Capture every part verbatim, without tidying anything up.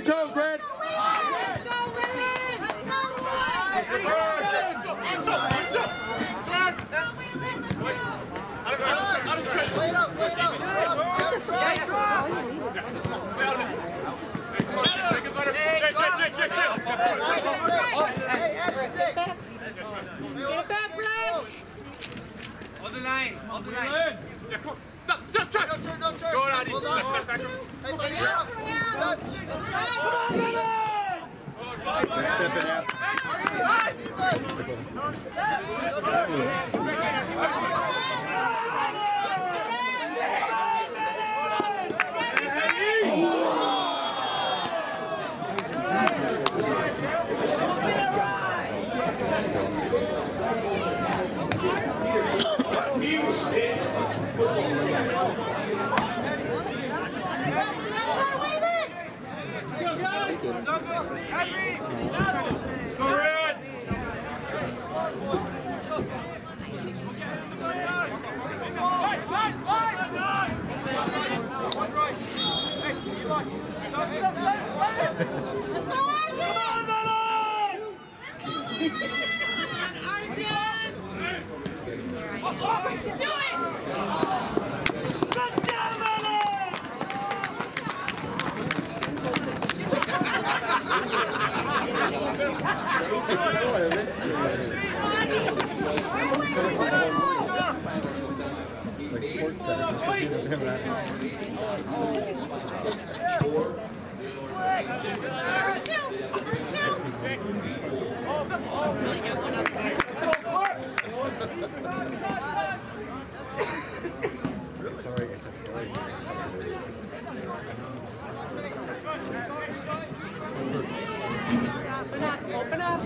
toes, Red. Let's go, Red. Let's go, Red. Hands up, hands up. Play it up, play it up. Get it back, Red. On the line, on the line. Yeah, come on. Stop, stop, turn. Don't turn, don't turn. Go on, Adi. Hold on. Back, back, back. Hey, Let's play it go, up. Step it out. Let's go, Like sports center, just to see them having that. Sorry, I said sorry. Open up, open up.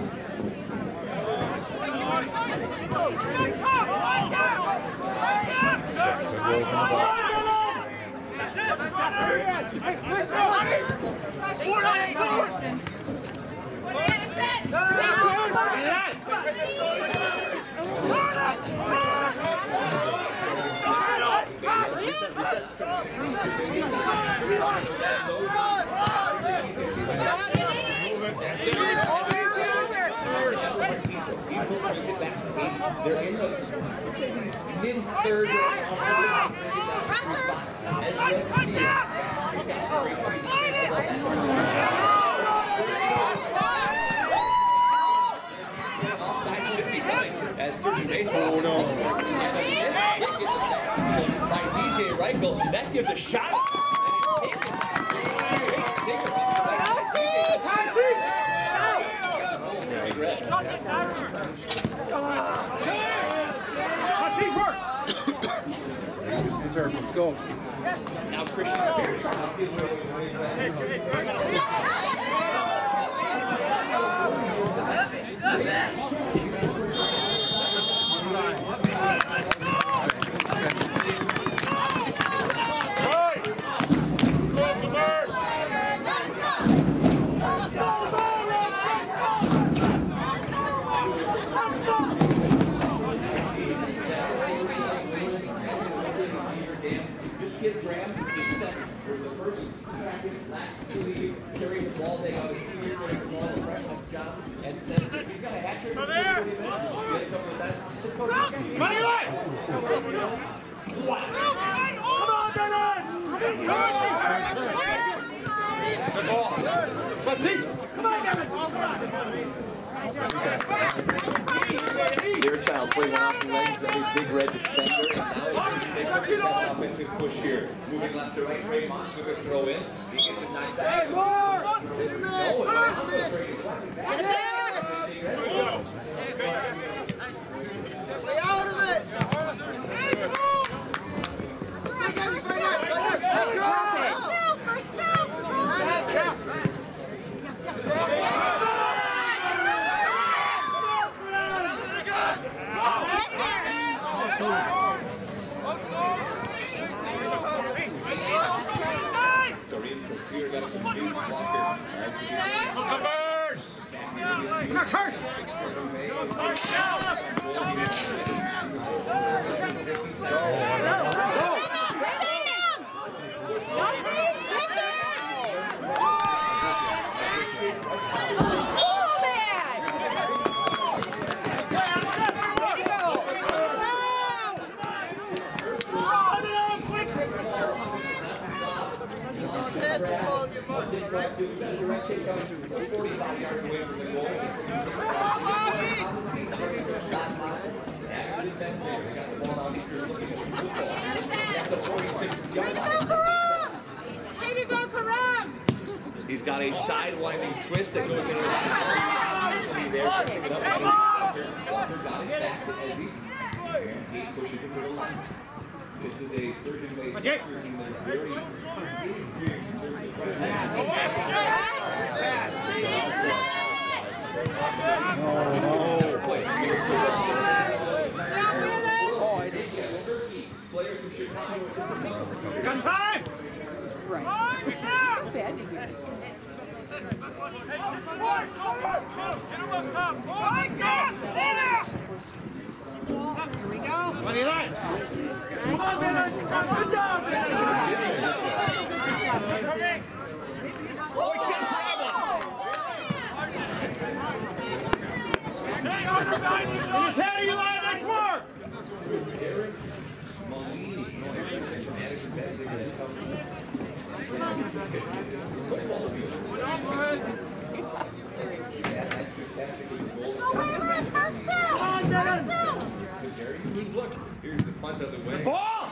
Pizza swings it back to the eight. They're in the, it's in the mid-third three spots. As Red is, he's got some great speed. Offside should be coming as Sturgeon may fall. Oh, no. And a miss by D J Reichel. That gives a shot. And it's taken. Great picker off the right side. D J Red. Let's go. Now Christian Fairchild. This kid, Graham, is second. Was the first practice last league, carrying the ball, they got a senior carrying the ball, the freshman's job, and says if he's got a hat trick for thirty minutes, he'll get a couple of times. Money line! What? Come on, Bernard! Good ball. Let's see. Come on, Devin! Fairchild playing off the legs of his big red defender, and now they put this offensive push here. Moving left to right, Trey Moss is going to throw in. He gets it knocked back. Hey, more! No, Play out of it! left field. Got a direct hit coming forty-five yards away from the goal. Accident back there. They got the ball out here looking at the football. At the forty-six yard line. Way to go, Karam! He's got a sidewinding twist that goes into the last part. Easily there. Pick it up. Walker got it back to Ezzy. He pushes it to the left. This is a Sturgeon-based soccer team that is very inexperienced in terms of freshman. Players who should not know Gun time! Right. So bad to hear. It's gonna Here we go. What do you like? Come on, man! Good job, man! Oh, he can't grab him! In his head, you line next mark! Madison Benziger that comes. This is the football field. Yeah, extra tactic with the goal. Come on, Dennis! This is a very good look. Here's the punt of the way. Ball!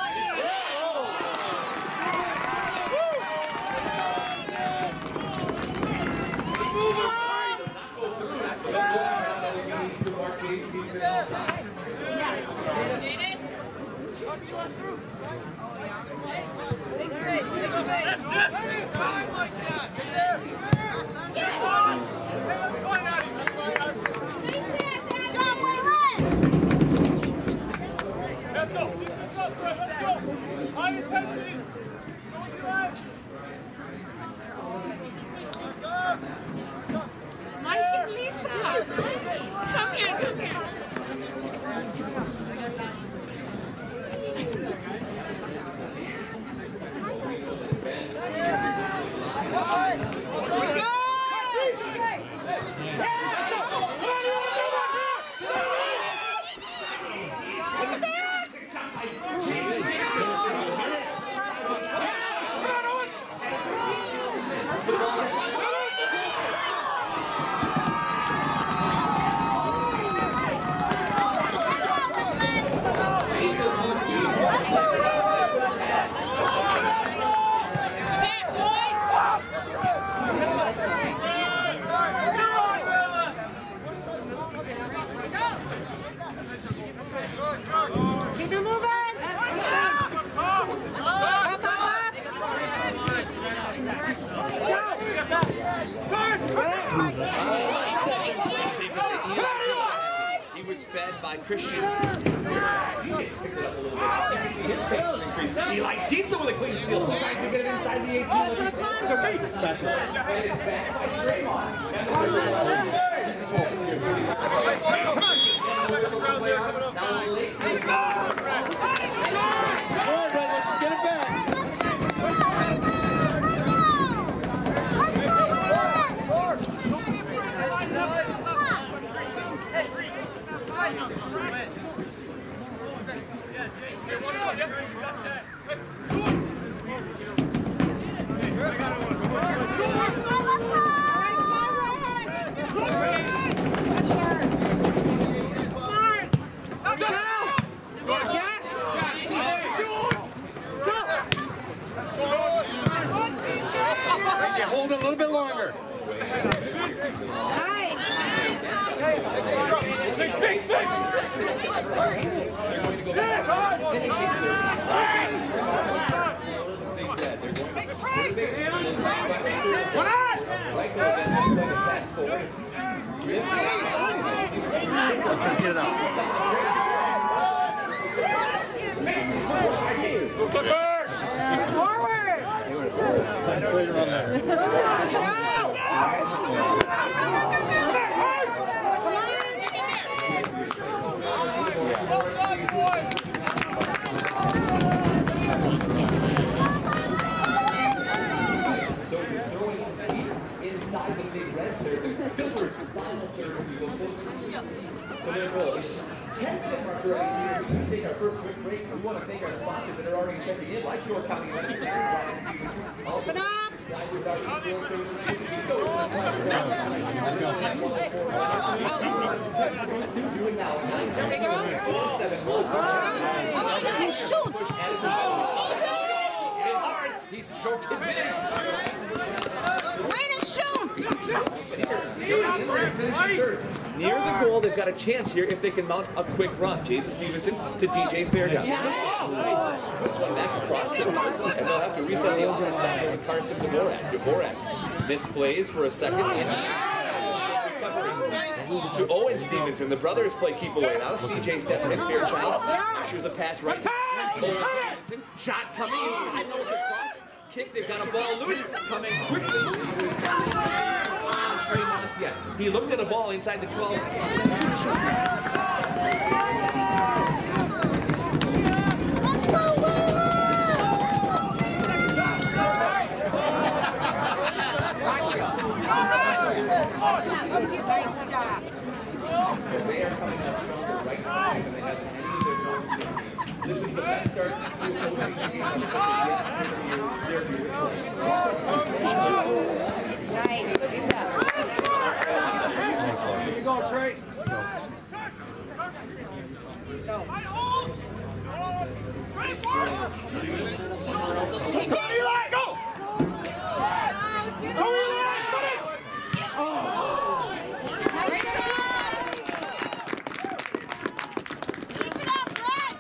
High intensity! Mike and Lisa! Come here, come here! Keep it moving. Up, up, up. He was fed by Christian. C J picked it up a little bit. You can see his pace has increased. Eli Dietzel with a clean steal. He tries to get it inside the eighteen. To feet. Back by Tramos. Now late. Let's get it back. Hold it a little bit longer. They're going to go back and finish it. Right now, Ben has played a pass forward. It's Let's try to get it out. Forward. Let's put it on there. So it's throwing inside. inside the big red third. The Clippers' final third will go closest to their goal. It's ten ten mark right here. We can take our first quick break. We want to thank our sponsors that are already checking in, like York County Medics and Brian Stevenson. Also, Plywood's R V Sales Service and Chico's and Plywood's R V. Doing now nine two seven one. Shoot! He stroked it big. Way to shoot! Near the goal, they've got a chance here if they can mount a quick run. Jaden Stevenson to D J Fairdown. Puts one back across them, and they'll have to reset the offense back over Carson Dvorak. Dvorak displays for a second, and to Owen Stevenson. The brothers play keep away now. C J steps in. Fairchild issues a pass right. Owen Stevenson. Shot coming inside. No, it's a cross kick. They've got a ball loose. Coming quickly. Trey Masia. He looked at a ball inside the twelve. Nice stop. They are coming out stronger right now than they have any of their goals. This is the best start to a postseason game on the Clippers yet this year. They're beautiful. Nice. Good stuff. Here you go, Trey. Go. Eli, go! Go, Eli! Finish! Keep it up, Brett!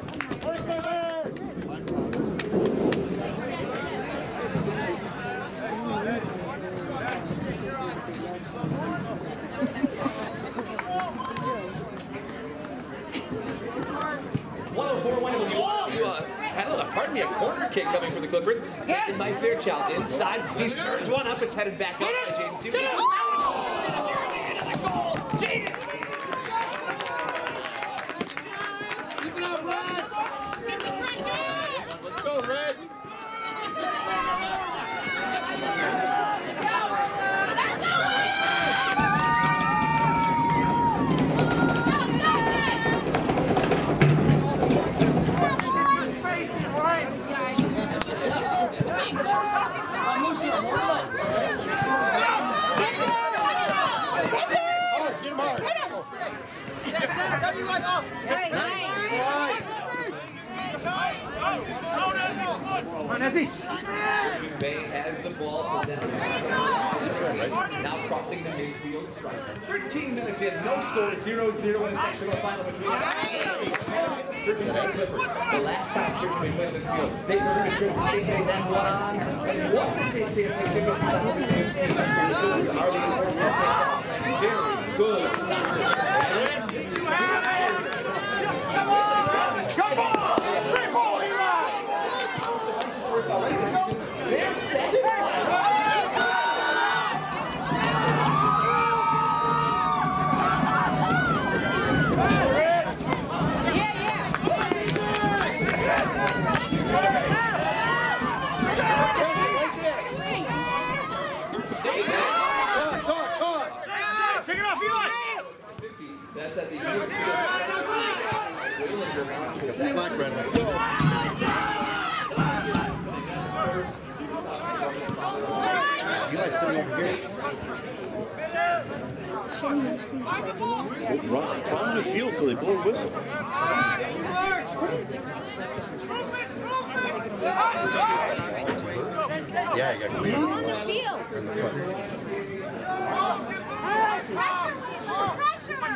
one oh four one, you, you uh, had a, pardon me, a corner kick coming for the Clippers. Taken by Fairchild inside. He serves one up. It's headed back up by Jaden Stevenson. Near the end of the goal. Jaden Stevenson. Keep it up, Red. Let's go, Red. Right, nice. Sturgeon Bay has the ball possessed. Now crossing the midfield stripe. thirteen minutes in, no score, zero zero in the sectional final between the Sturgeon Bay Clippers. The last time Sturgeon Bay played on this field, they earned a trip to state play, then went on and won the state championship in two thousand fifteen. The Clippers are the enforcement safety playing very good soccer. And this is a good experience for the season team. Come on! Triple, Eli! Already this season, they're satisfied. Yeah, yeah. Talk, talk, talk. Pick it up, Eli! That's at the midfield stripe. Slack, Red. Let's go. Eli's sitting over here. Well, run, run the field so they blow a whistle. Yeah, you got clean. On the field. In the front. Pressure, pressure.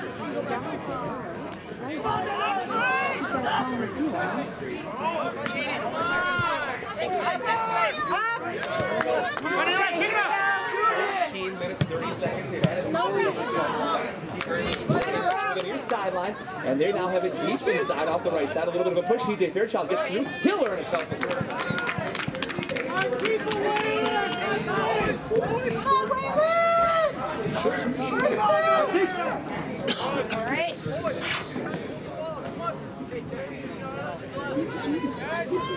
fifteen minutes, thirty seconds. They've had a small lead. To the near sideline, and they now have it deep inside off the right side. A little bit of a push. C J Fairchild gets through. He'll earn himself a third. All right.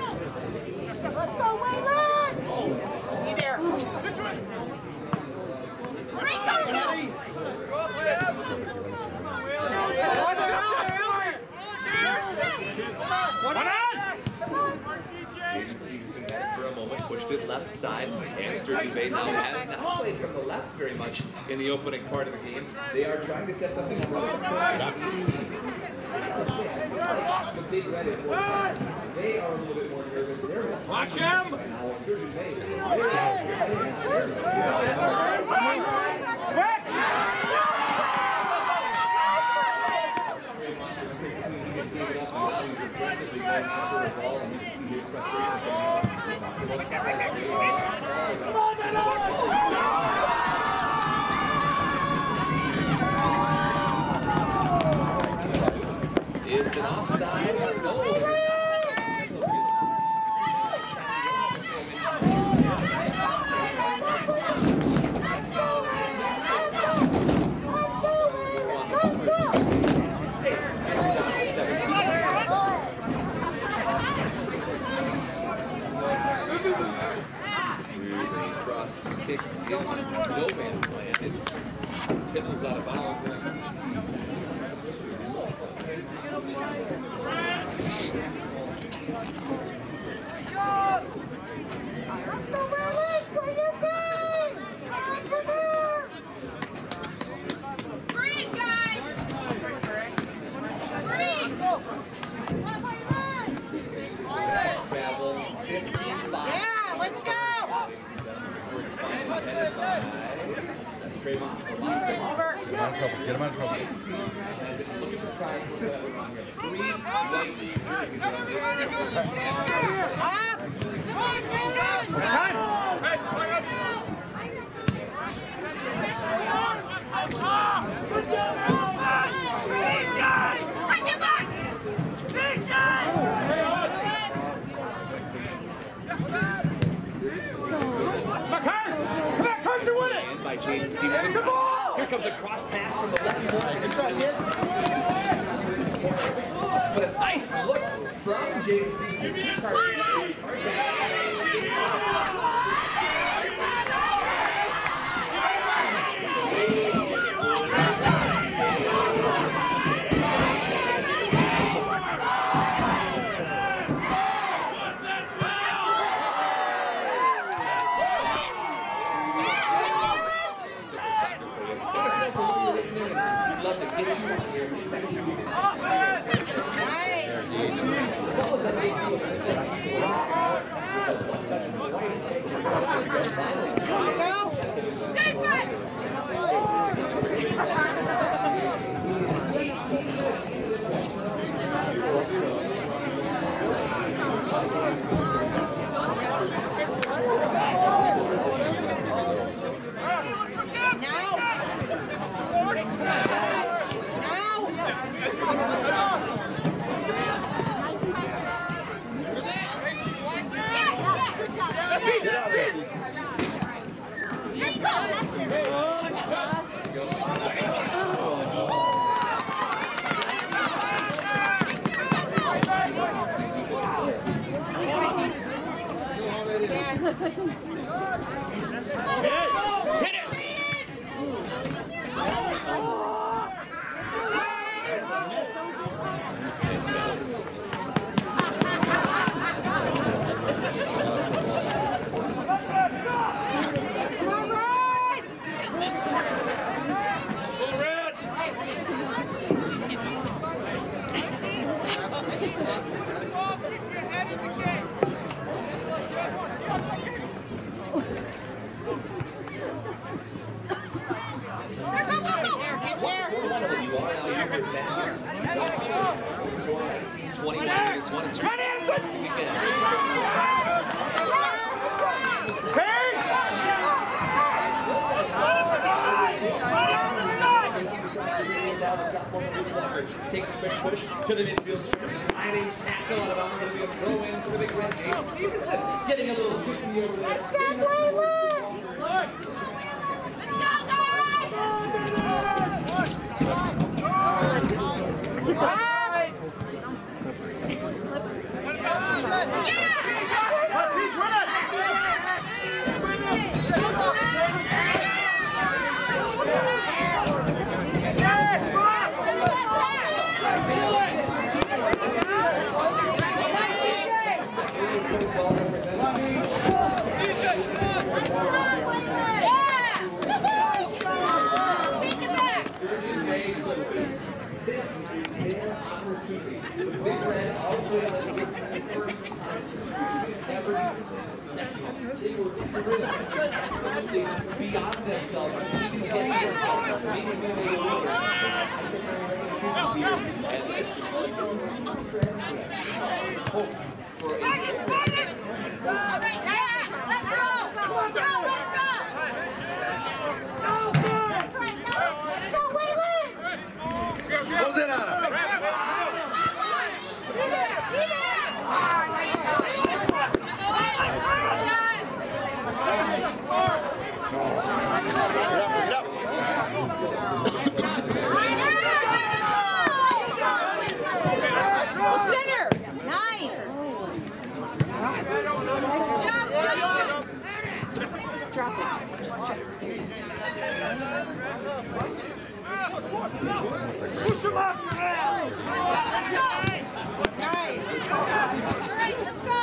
Let's go, Waylon! Be there. left side, and Sturgeon Bay now has not played from the left very much in the opening part of the game. They are trying to set something up right up the Big Red is more tense. They are a little bit more nervous. They're Watch him! now Sturgeon Bay. Gave it up and so he's aggressively going after the ball, and you can see his frustration coming out. It's an offside goal. Here's a cross kick in no man's land. It pivots out of bounds. Green, guys! Green! Travel fifty-five. Yeah, let's go! Get him out of trouble. Get him out of trouble. Look at the triangle that we're on here. Three white jerseys on the Time! Good job! Big guy! Bring it back! Big guy! by Jaden Stevenson. Here comes a cross pass from the left corner. It was close, but a nice look from Jaden Stevenson. Takes a quick push to the midfield strip, sliding tackle out of bounds, and a throw in for the big red. Jaden Stevenson getting a little chippy over there. sectional. They were really absolutely beyond themselves to even get to this point. Meaning when they were over, and this is hope for a Let's go! Come on, go! Let's go! Let's go, Waylon! Close in on him. Look center. Nice. Drop it. Just check. Push him up! Nice. All right, let's go.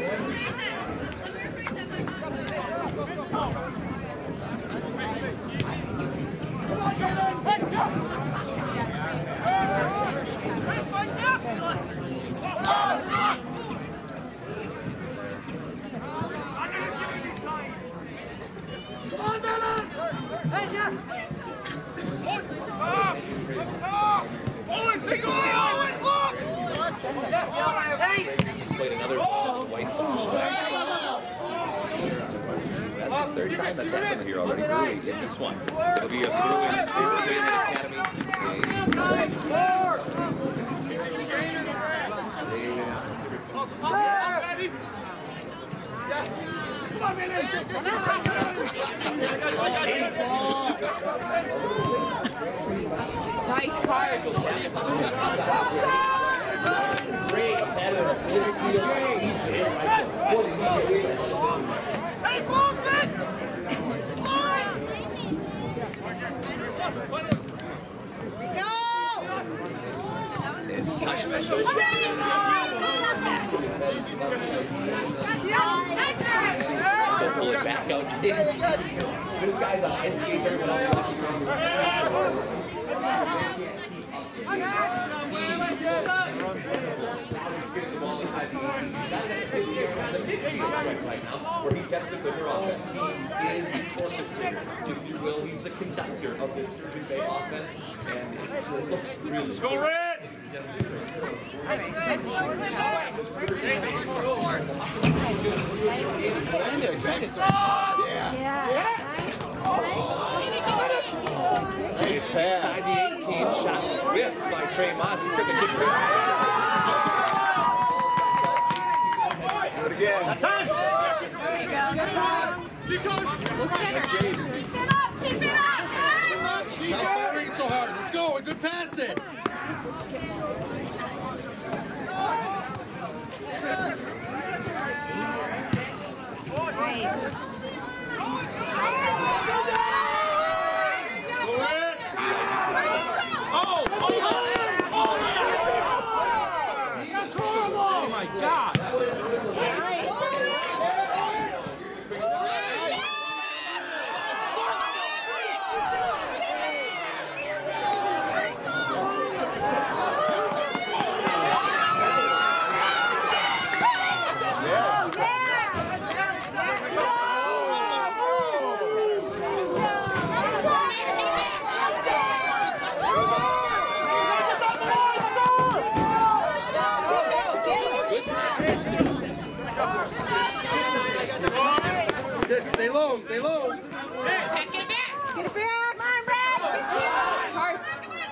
He's played another white school. That's the third time that's happened here already. Really, in this one. It'll be a Bruin Academy. Nice cars. Great competitor. Midfield, D J, right? What an easy way to Hey, movement! It's touched by those. They'll pull it back out. This guy's on ice skates. Everyone else watching around the midfield strike right now, where he sets the Sturgeon offense. He is the orchestrator, if you will. He's the conductor of this Sturgeon Bay offense, and it's, it looks really Let's go, Red! Nice pass. Inside the eighteen, shot whiffed by Trey Moss. He took a good grip. Do it again. Look center. Keep it up! Keep it up! Stop firing so hard. Let's go. Good passes. Nice. Oh my God! Stay low. Stay low. Get it back! Get it back. Come on, Red. Cars.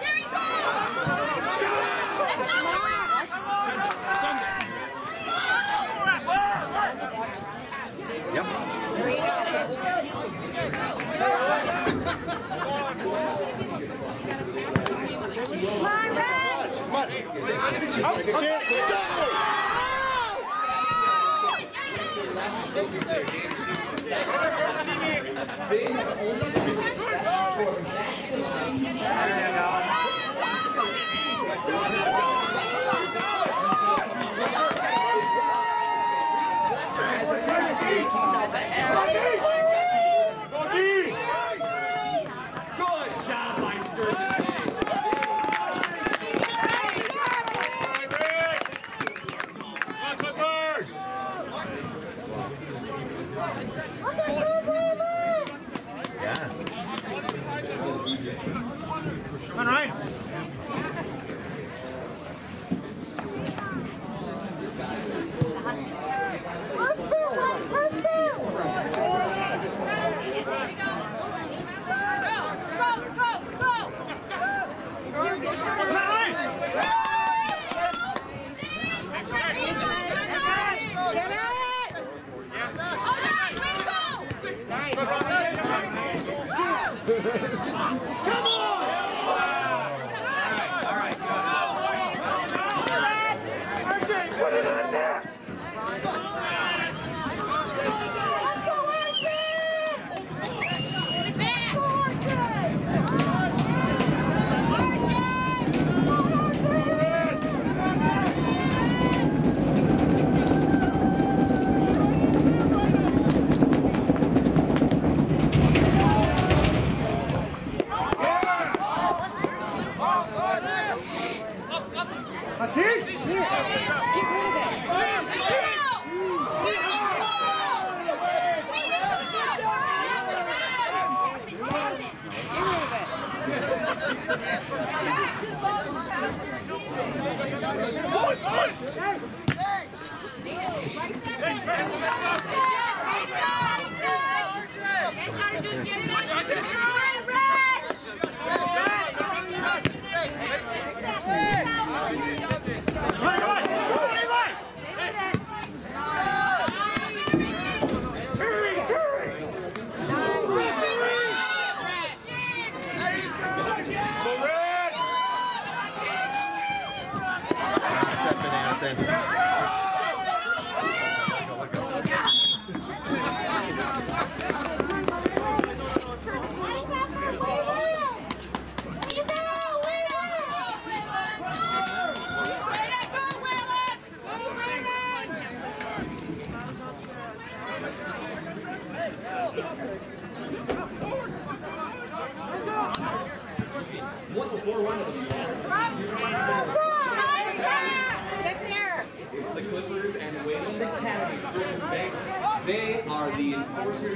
Yep. Much. Take a chance. Let's go. Good job by Sturgeon Bay. Come on! All right, Okay, put it on there! That's it? Here, just get rid of it. One before one of them. The Clippers and Wayland Academy, Sturgeon Bank. They are the enforcers.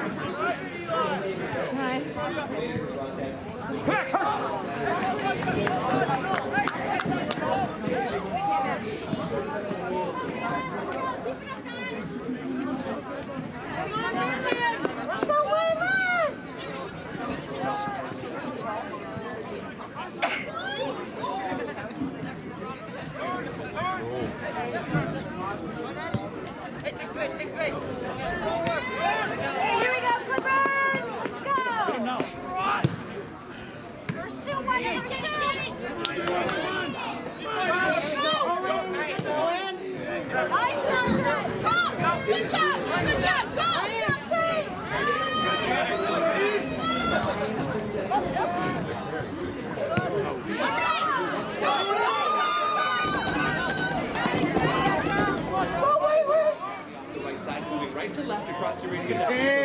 Right to left across the radio.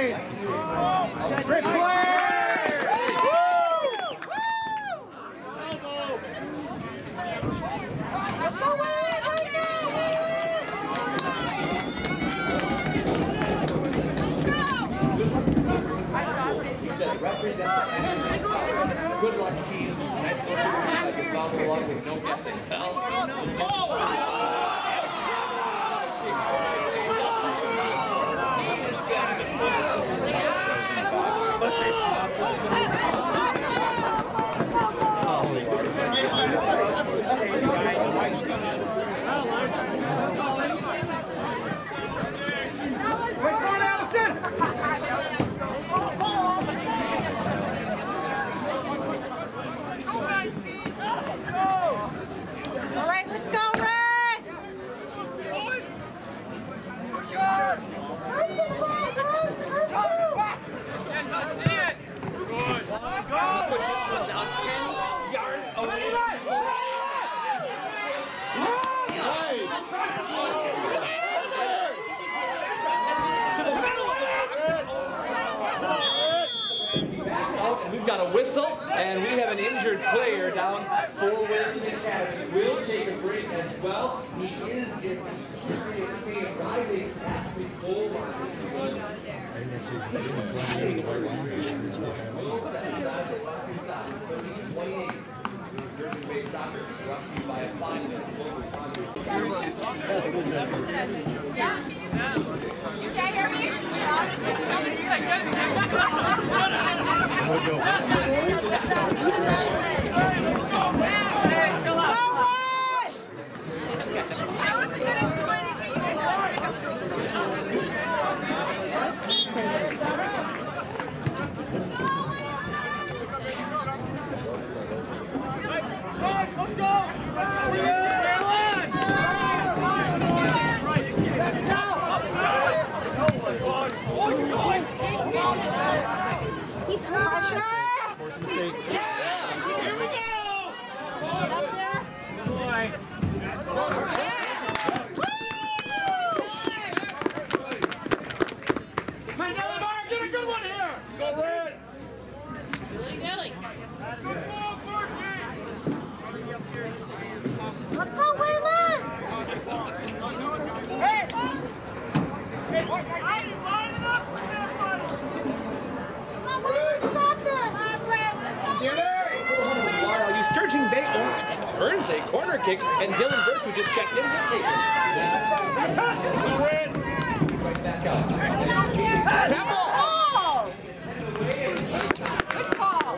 Great play! He said, represent the Academy. Good luck, team. Nice work. I can follow along with no guessing. All right, let's go, Red! He puts this one down ten yards away. To the middle of the box. And we've got a whistle, and we have an injured player down for Wayland Academy. We'll take a break as well. He is in some serious pain, writhing at the goal line. We'll set aside the soccer stop. twenty-eight. Sturgeon Bay Soccer, brought to you by a finalist local sponsor. You can't hear me? Go, Red! Force a mistake. Here we go! Get up there. Boy. Hey, Nelly Mark, get a good one here! Go red! Dilly-dilly. Let's go, Waylon! Hey! Hey, what? Line it up! Come on, Waylon, stop there! While you Sturgeon Bay earns a corner kick, and Dylan Burke, who just checked in, will take it. Go red! Right back up. That ball! Good call.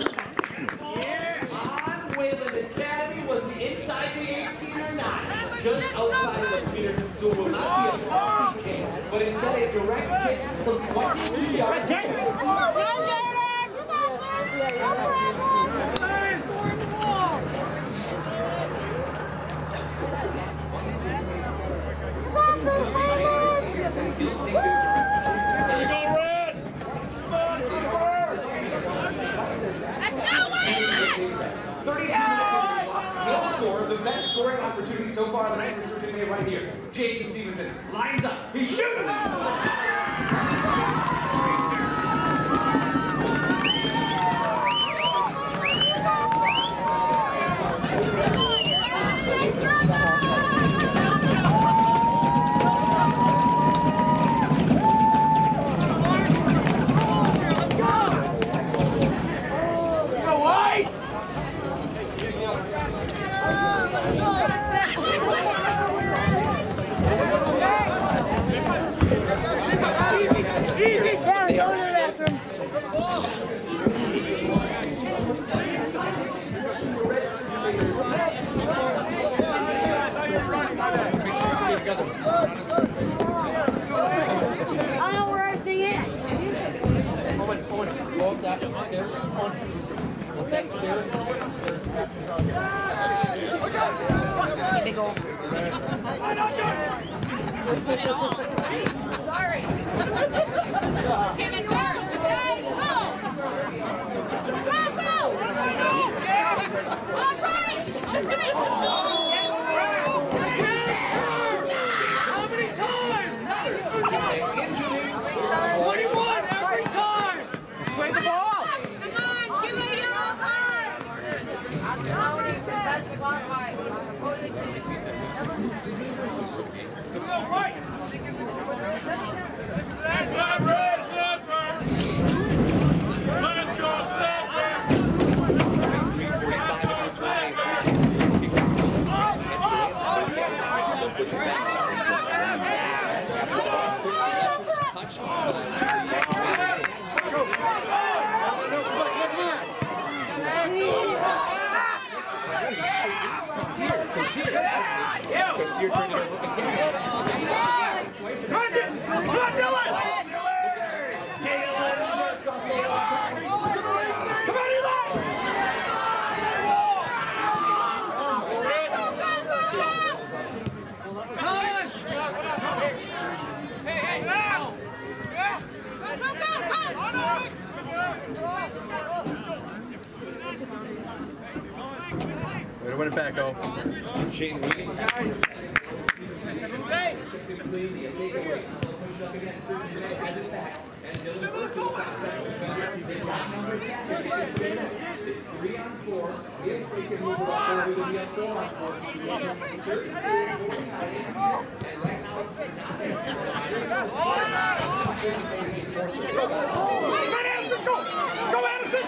On Wayland Academy, was he inside the eighteen or not? Just outside of the Peterson, so it will not be a penalty kick, but instead a direct kick from twenty-two yards. Let's go, Run, Jaden! Go, Here we go, red! thirty-two minutes in this one. No score. The best scoring opportunity so far of the night for Sturgeon Bay right here. Jaden Stevenson lines up. He shoots it! They are still. I know where everything is. Go up that stairs. Up that stairs. Big ol'. Sorry. Came in first. Guys, go! Go, go! All right! All right! How many times? Injury. twenty-one every time! Play the ball! Come on, give me a yellow card! Go right! Left, red, left, first! Let's go, left, three forty-five in this way. They'll push it back. Touch. Because you're turning over again. Come on, Dylan! Come on, Dylan! Come on, Eli! Hey, hey, go! Go, go, go, go! Way to win it back, oh. Shane Regan. It's three on four. If they can move it up, then it will be a four on four. And right now it's not Go, Addison!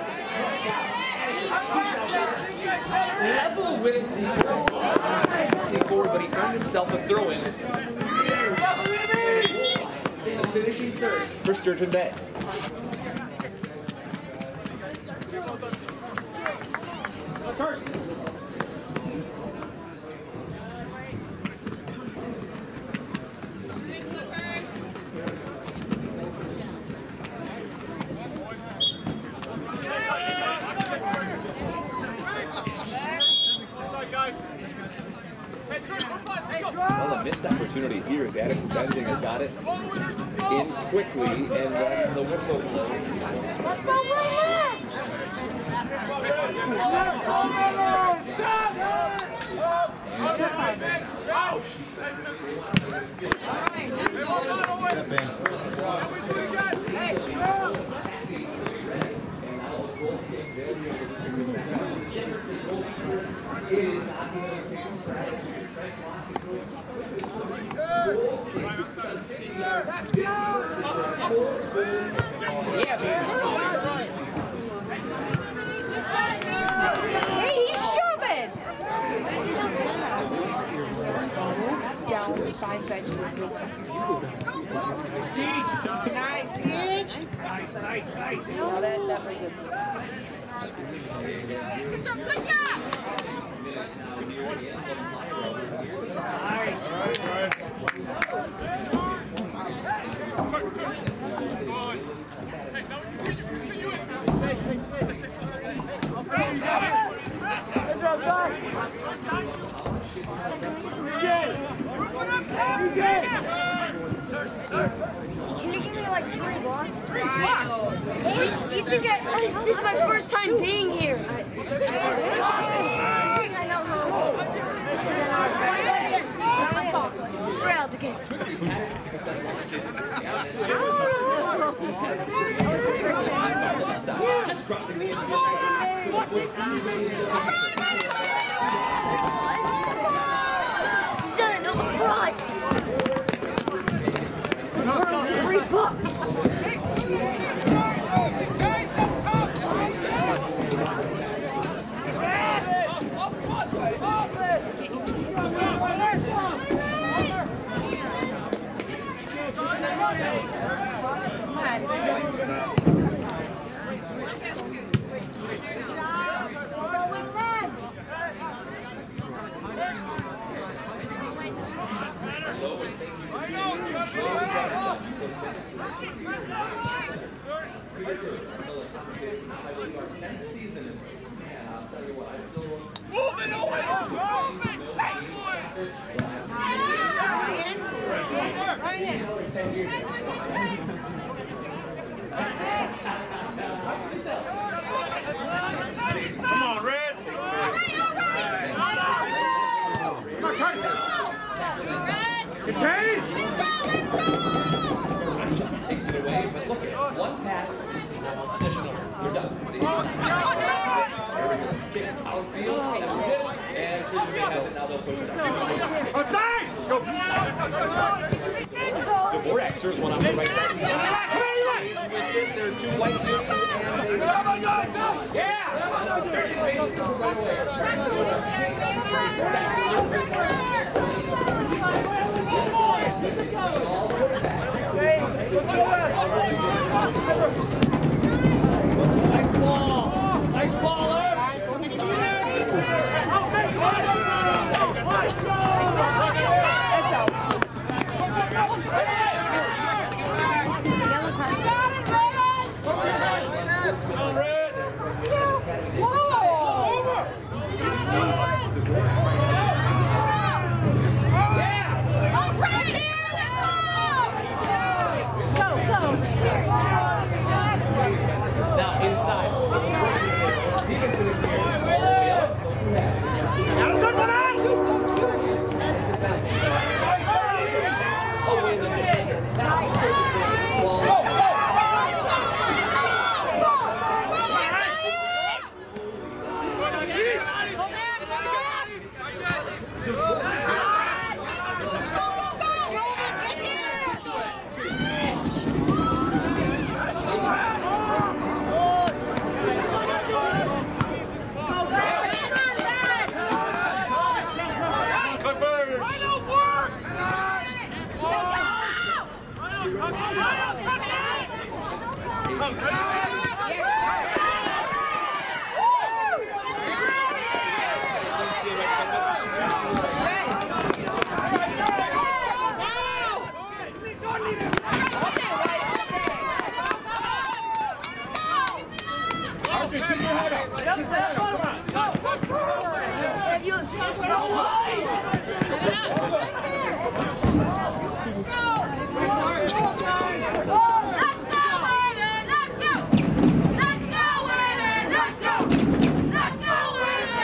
level with the stay forward, but he earned himself a throw-in. The finishing third for Sturgeon Bay. Well, a missed opportunity here as Addison Benzinger got it in quickly, and then the whistle was. Let's go, Hey, he's shoving! Down five benches of good. Nice, Stitch. Nice, nice, nice. Now that, that was a... Good job! Nice. Can you give me like three blocks? Three blocks? You think I, this is my first time being here. I think I know how. Three out again. Just crossing the Son, no price. Three bucks. Come on, Red. Contain. takes it away, but look at one pass, Sectional, they're done. There was a kick outfield, that was it, and Sturgeon has it, now they'll push it up. Outside! Go! The Vorax serves one on the right side. Stays with it, there are two white beauties, and they... Yeah! thirteen bases to the right Nice ball! Nice ball, Herb! Now inside. Stevenson is here. Away the defender.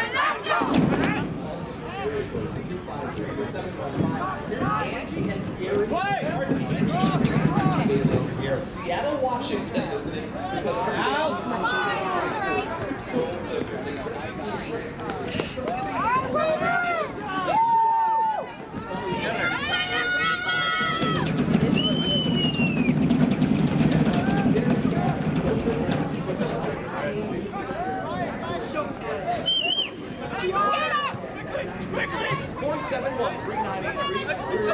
Here's Angie and Gary. seven one, three nine eight three.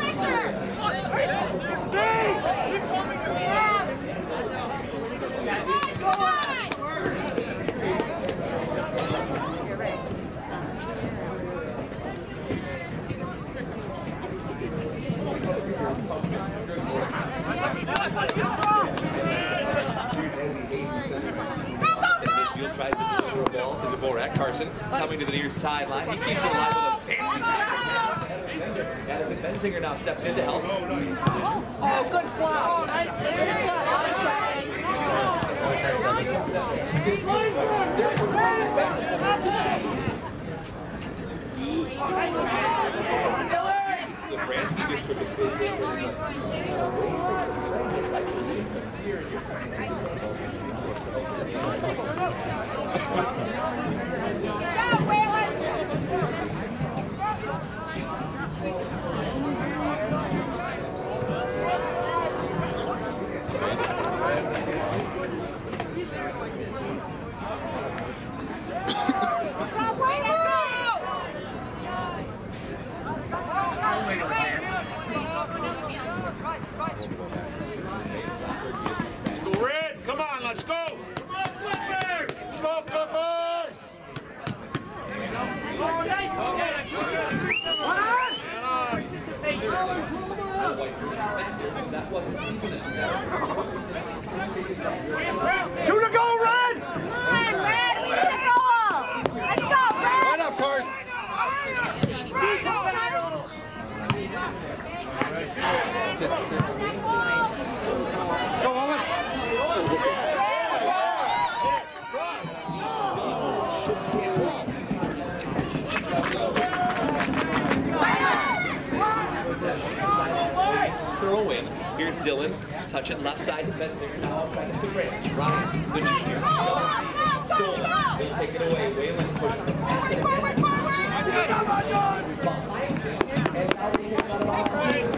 Midfield tries to deliver a ball to Dvorak. Carson coming to the near sideline. He keeps it alive with a fancy catch. And as Benzinger now steps in to help. Oh, good flop. Good So Fransky just took a Reds, come on, let's go! Come on, Clippers! Let's go, Clippers! Two to go, Red! Come on, Red, we need a goal! Let's go, Red! Line up, Carson. Go, Owen! throw in. Here's Dylan. Touch it left side to Benzinger. Now outside to Safransky. Ryan, the junior. Stolen. They'll take it away. Wayland pushes it past it again. Behind him. And now they get cut off.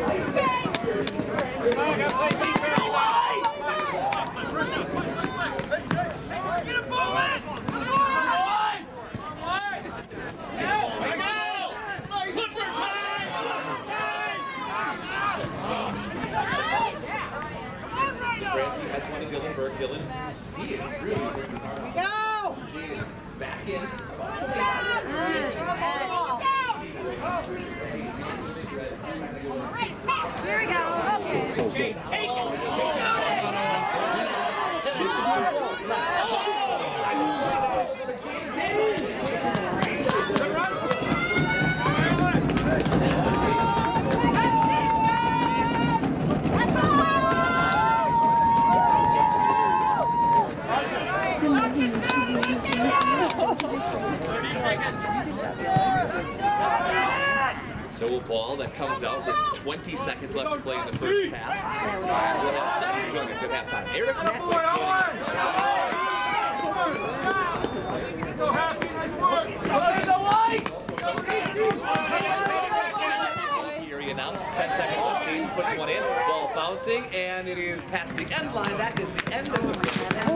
Fransky has one to Dylan Burke. Dylan, he is really working hard. Go! Jaden's back in. Here we go. Okay. Take it! So a ball that comes out with twenty seconds left to play in the first half. And we'll have Donovan join us at halftime. Eric Natwick joining us. Area now, ten seconds left. Jaden puts one in, ball bouncing, and it is past the end line. That is the end of the first half.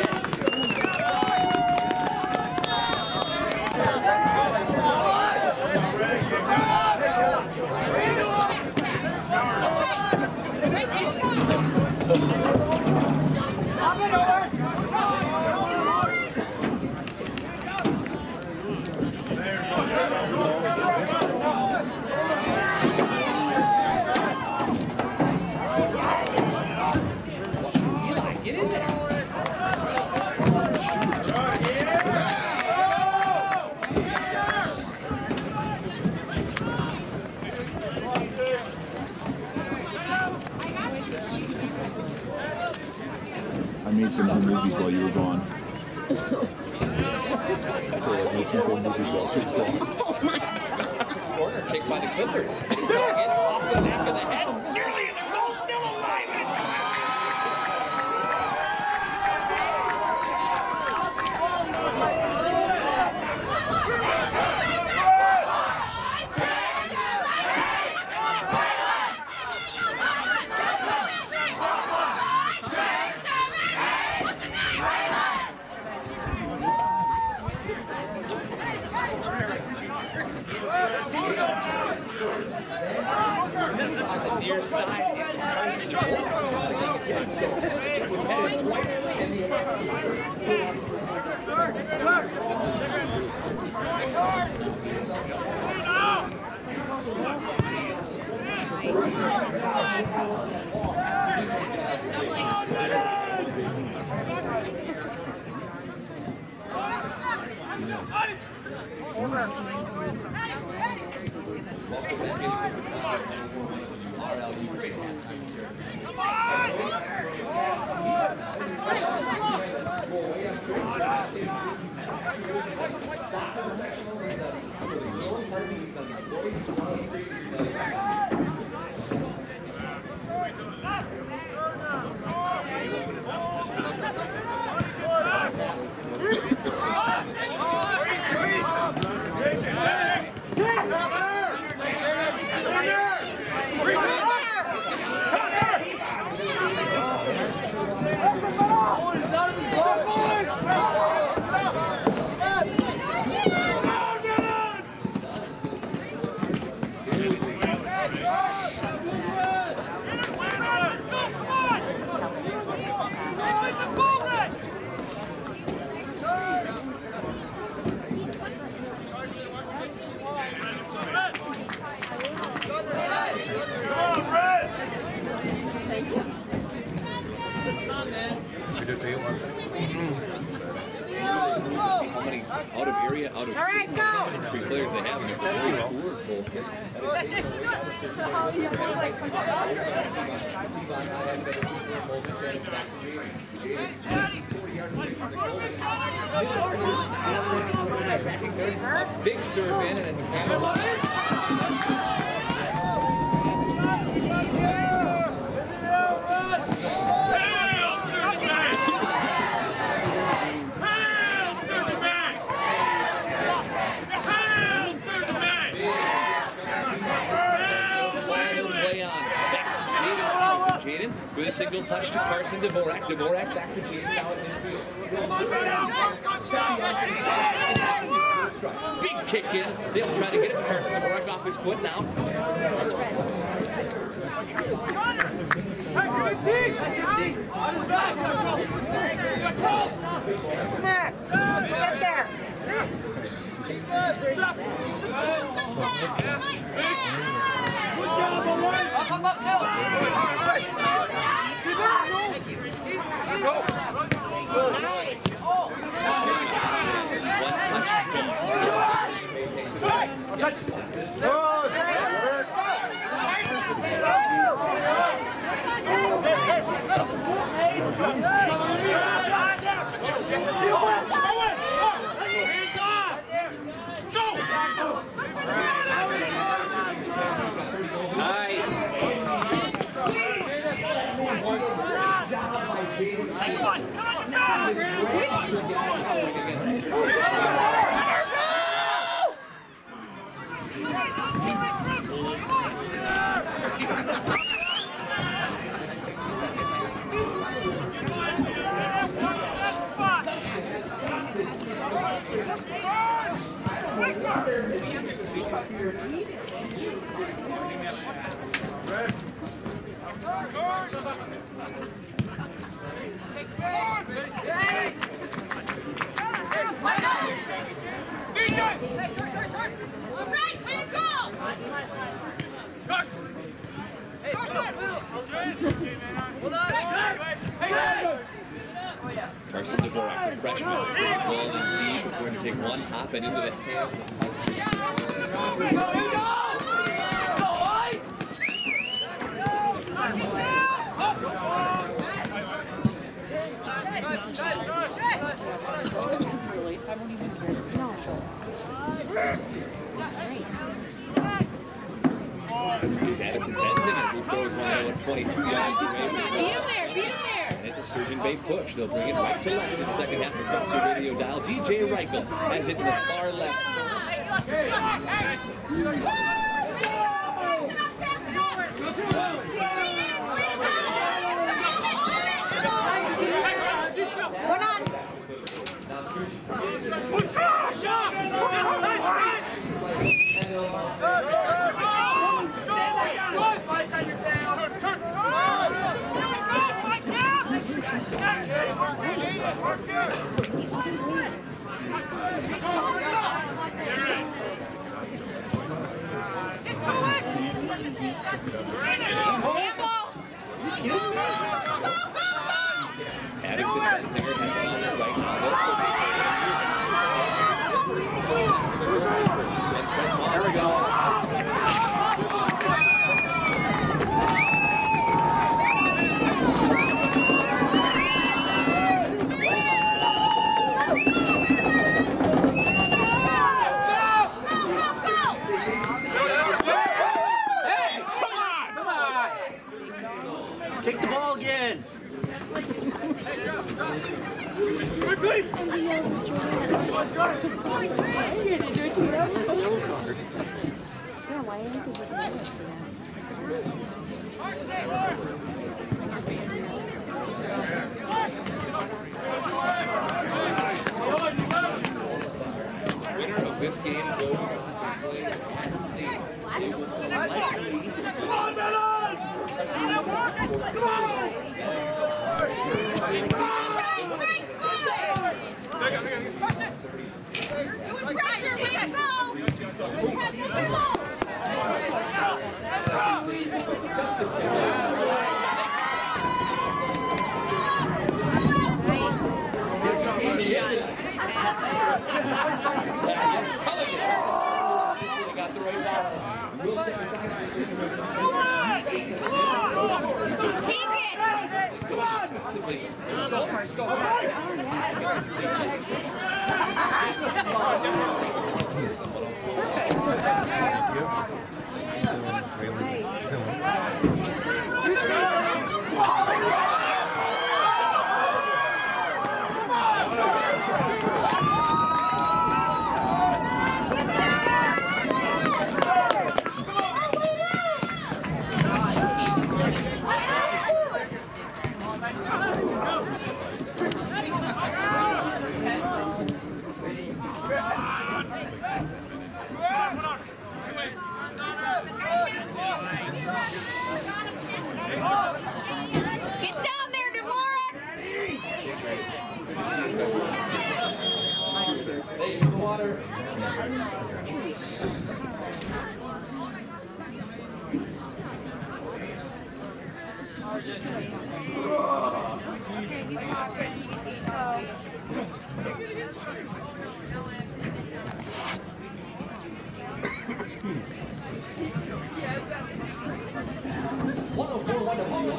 I made some good movies while you were gone. Corner kick by the Clippers. It's going in off the back of the head. Nearly in the goal, still alive, and it's on the near side. It was Carson DeVorak. It was headed twice in the how many out of area, out of entry players they have, and it's a very poor goal kick. A big serve in, and it's handled. With a single touch to Carson DeVorak. DeVorak back to Jaden now in midfield. Big kick in. They'll try to get it to Carson DeVorak off his foot now. That's right. Get there. Good job, boys. Up, up, up, go. Nice. One touch. Carson DeVorak, the freshman, puts the ball in deep. It's going to take one hop and into the hands of Mike. Here's Addison Benzinger, who throws one out twenty-two yards away. Beat him there, beat him there. And it's a Sturgeon Bay push. They'll bring it right to left in the second half across your radio dial. D J Reichel has it in the far left corner. One on. Stay like Yeah, why didn't they get rid of Winner of this game goes on to play at state. They will likely. Come on, Melon! Come on! Come on! Doing pressure, way to go! Yes, Culligan. They got the right ball. We'll step aside. Just take it! Come on! Get down there, Deborah! They use the water. Okay, he's walking. Oh. one oh four, one oh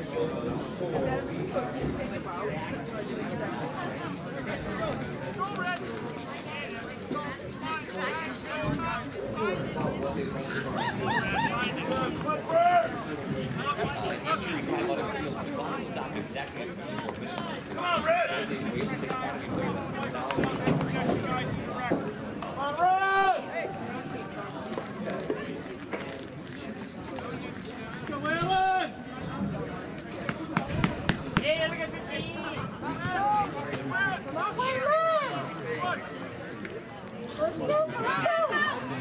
Injury time out of the field, so the clock is stopped exactly at fifty-four minutes. Come on, Red! As they wait for the economy player, now it's Come on, Red! Come on, Hey, look at fifteen! Come on, Let's go, let's go!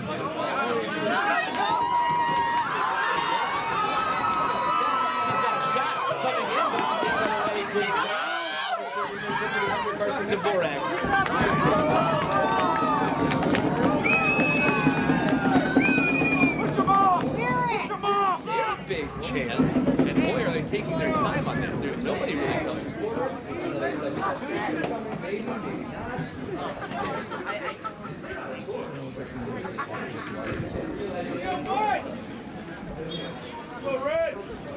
big chance, and boy, are they taking their time on this. There's nobody really coming forward. Maybe, maybe Go, Red!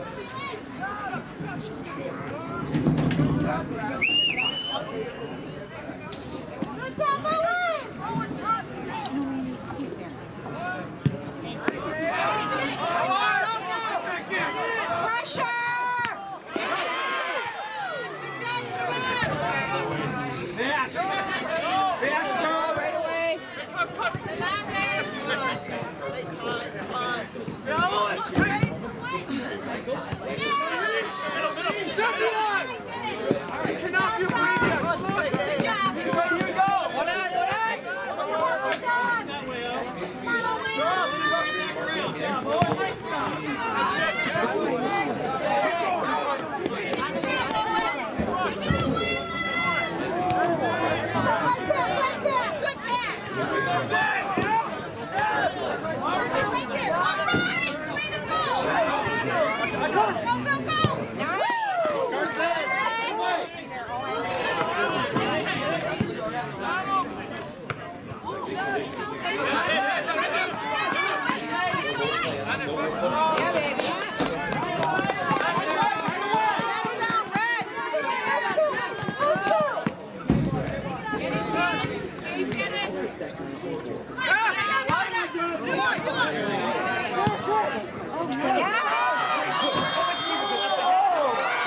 Yeah, baby. Settle down, Red.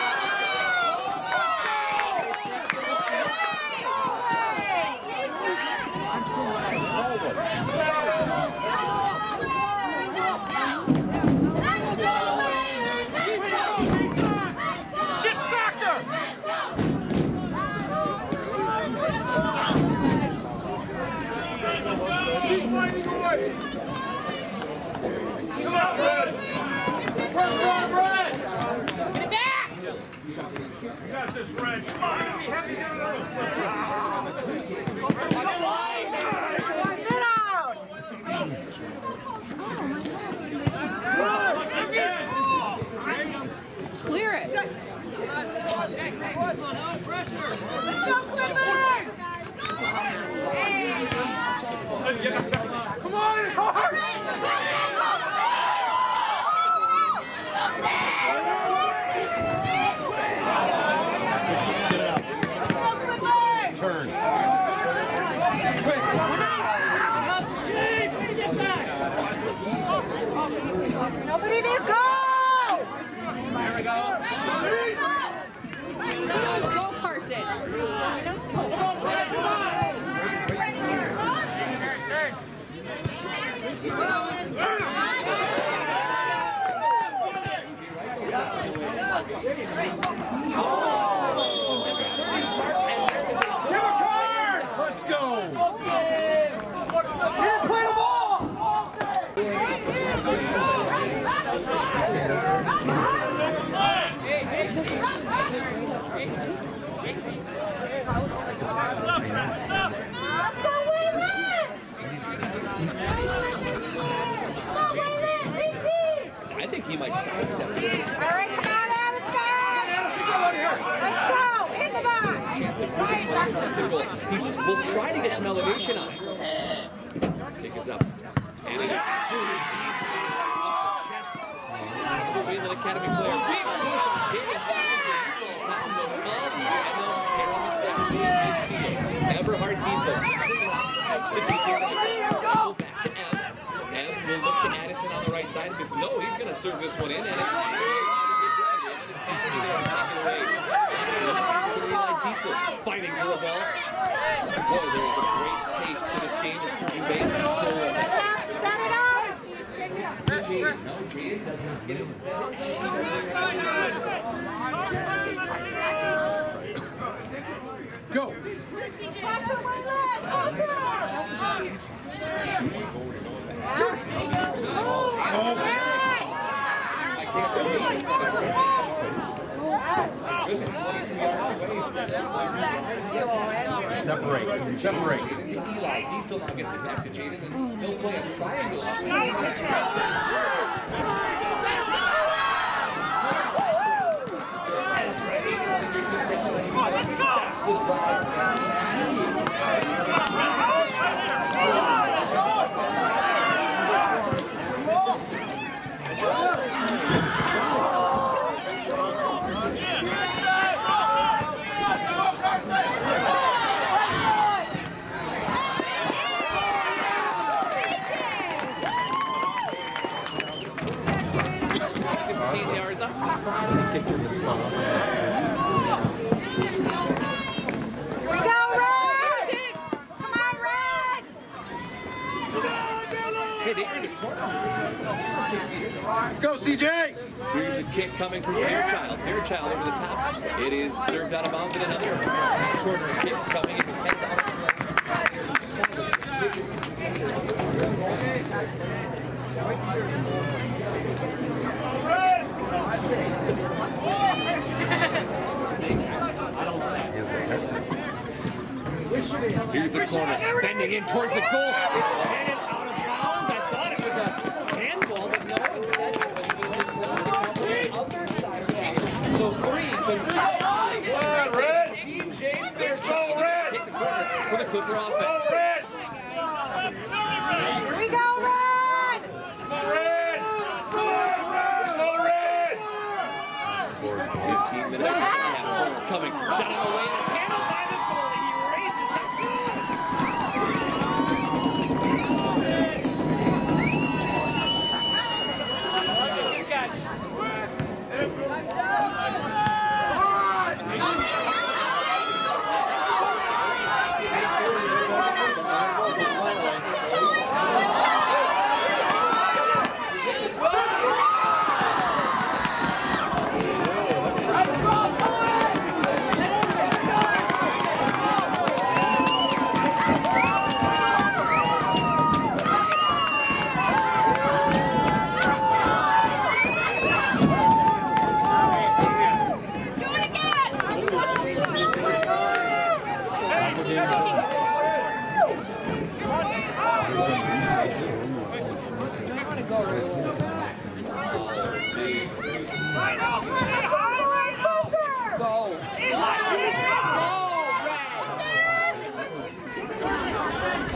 Yeah. Clear it. Come on, it's hard! Turn. Nobody there, go! There we go. Go, Carson. Let's go. Play the ball! I think he might sidestep this game. All right, come on out of there. Let's go. In the box. Chance to put this one trying to goal. He will try to get some elevation on it. Kick is up. And it is he's off the chest of the Wayland Academy player. Big push on Jaden Stevenson. He falls down, they'll come, and they'll carry him down towards midfield. Everhard Dietzel kicks it off to D J. Go back to Ebb. Ebb will look to Addison on the right side. If no, he's going to serve this one in, and it's Wayland Academy there to take it away. To Eli Dietzel fighting for the ball. Boy, there is a great pace to this game. It's Sturgeon Bay's control. Set it up. Set it up. Jaden, no, Jaden doesn't get it. Go. Watch your one leg. Awesome. I can't believe it's not a great goodness, twenty-two yards away. It's Separate. Separate. Jaden to Eli. Dietzel now gets it back to Jaden, and they'll play a triangle screen. fifteen yards up the side and kick to the ball. Go, Red! Come on, Red! Hey, they earned a corner. Go, C J. Here's the kick coming from Fairchild. Fairchild over the top. It is served out of bounds and another corner kick coming. It was headed out of Here's the corner, bending in towards the goal. It's headed out of bounds. I thought it was a handball, but no, instead it was the other side of the field. So three consecutive. C J Fairchild take the corner for the Clipper offense. Here we go, Red! fifteen minutes. Yes. Coming, shot on the way. It's handled by the goalie. He raises up.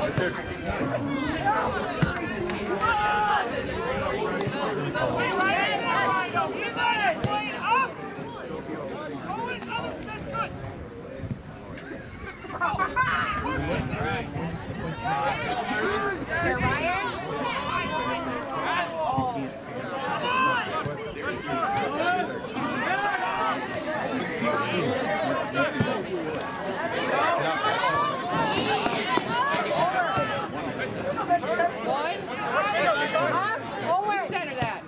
There, Ryan. One. Up. Over. Center that.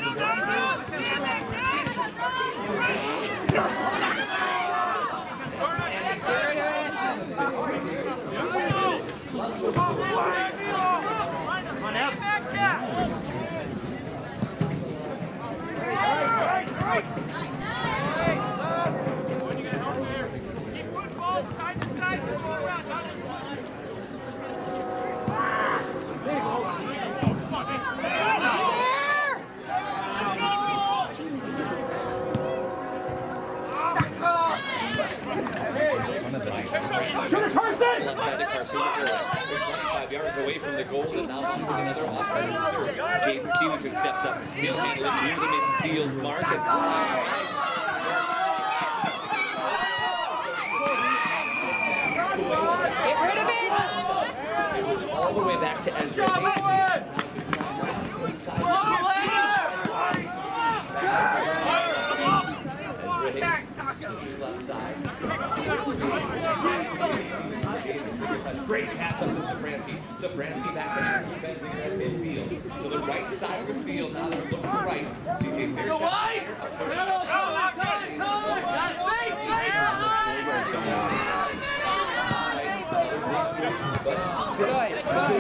twenty-five yards away from the goal, and now he's moving another offensive surge. Jaden Stevenson steps up. He'll handle it near the midfield mark. And Get rid of it. it was all the way back to Ezra. Left side. Great pass up to Safransky. Safransky back to Anderson Benzinger at midfield. To the right side of the field. Now they're looking to the right. C J Fairchild. Good. Good.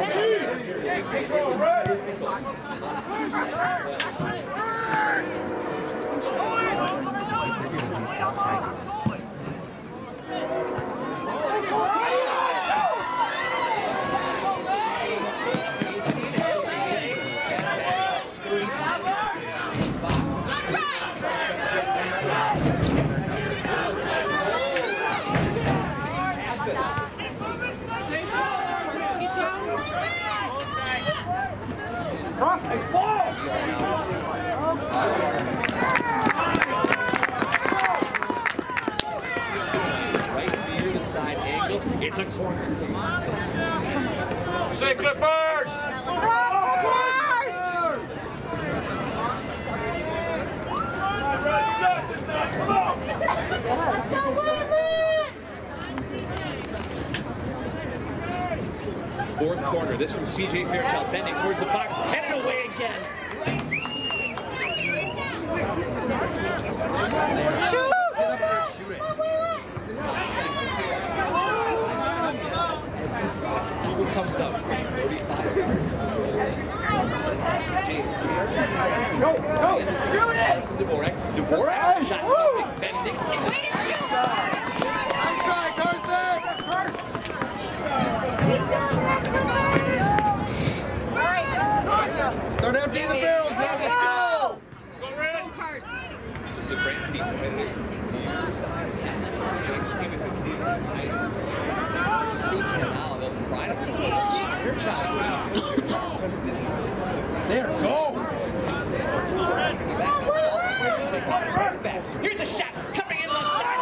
Right near the side angle. It's a corner. Say Clippers! Fourth corner. This from C J Fairchild. Bending towards the box. Headed away again. Right. Shoot! Who comes out thirty-five yards? James, James, Go, go! Shoot it! Dvorak. Dvorak. Shot. Bending. Way to shoot! Nice try, Carson! All right. Start emptying the barrels, now let's go! Go, Cars. To Safransky. Near side attack. Jaden Stevenson. Stevenson. Nice. Now they'll try to Fairchild. There, go! Here's a shot coming in left side.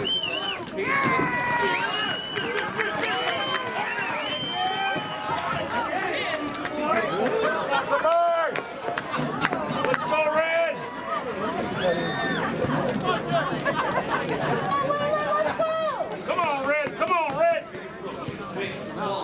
this and lost the pace of it. Let's go, Red! Come on, Red! Come on, Red! Swing to the ball.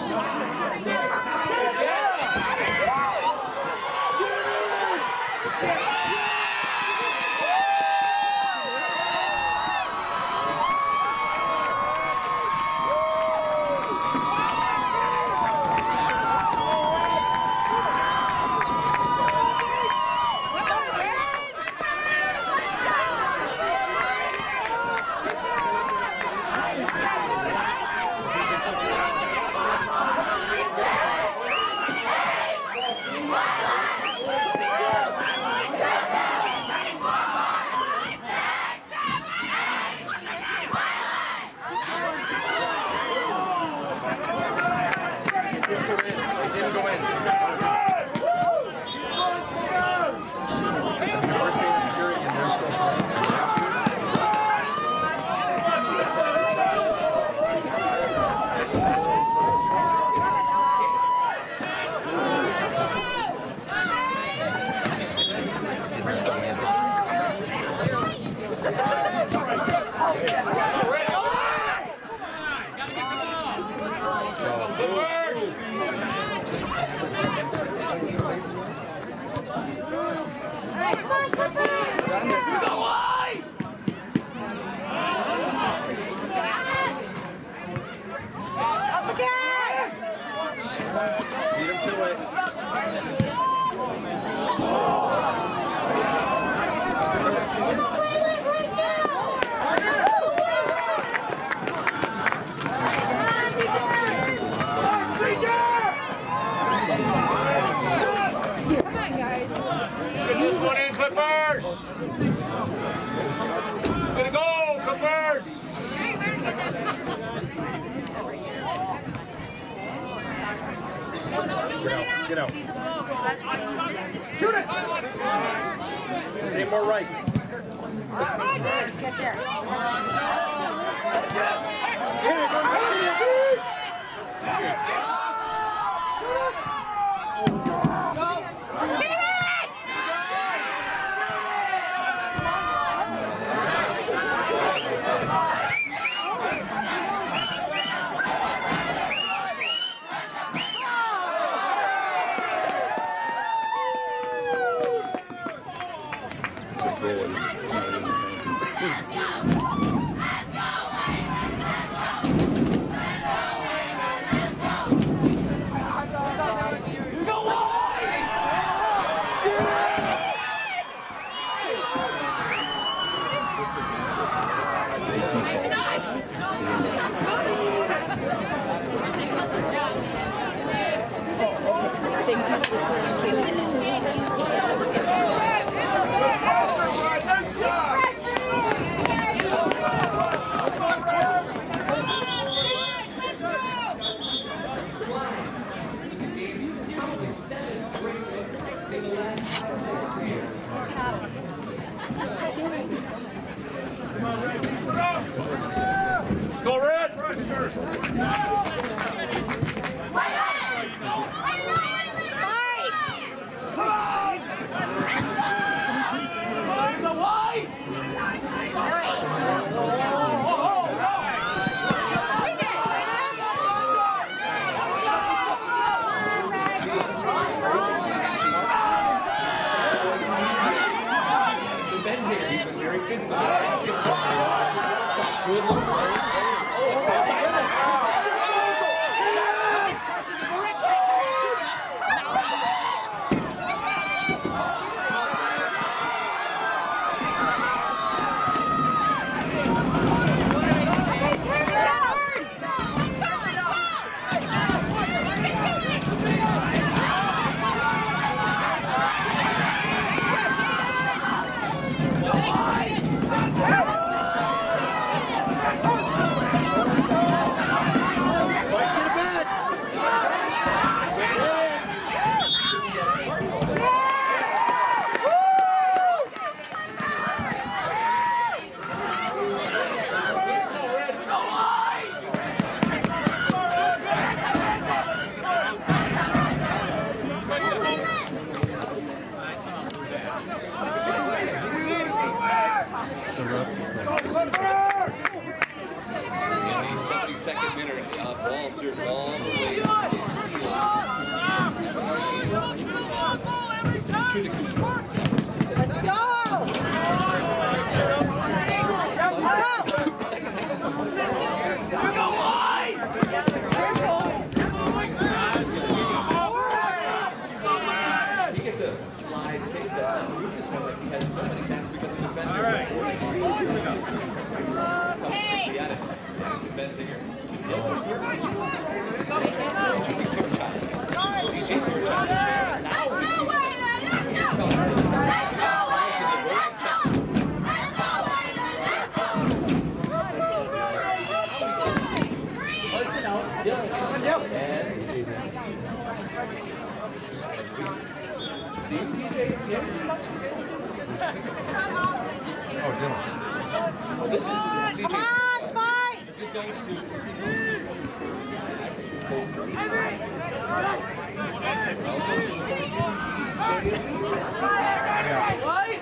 Get out. Shoot it! Stay more right. Get there. Go, Red! So Ben's here. He's been very physical. Good look for Aaron Stenson. Oh, side. to the key. Let's go! He gets a slide kick that Lucas one like he has so many times because the defender. Right. Hey. Got it. Anderson Benzinger to Dylan. C J Fairchild is there. Now we see this. Listen out, Dylan. And see P J. Oh, Dylan. Oh, this is C J. Come on, fight! This is goes to. Right?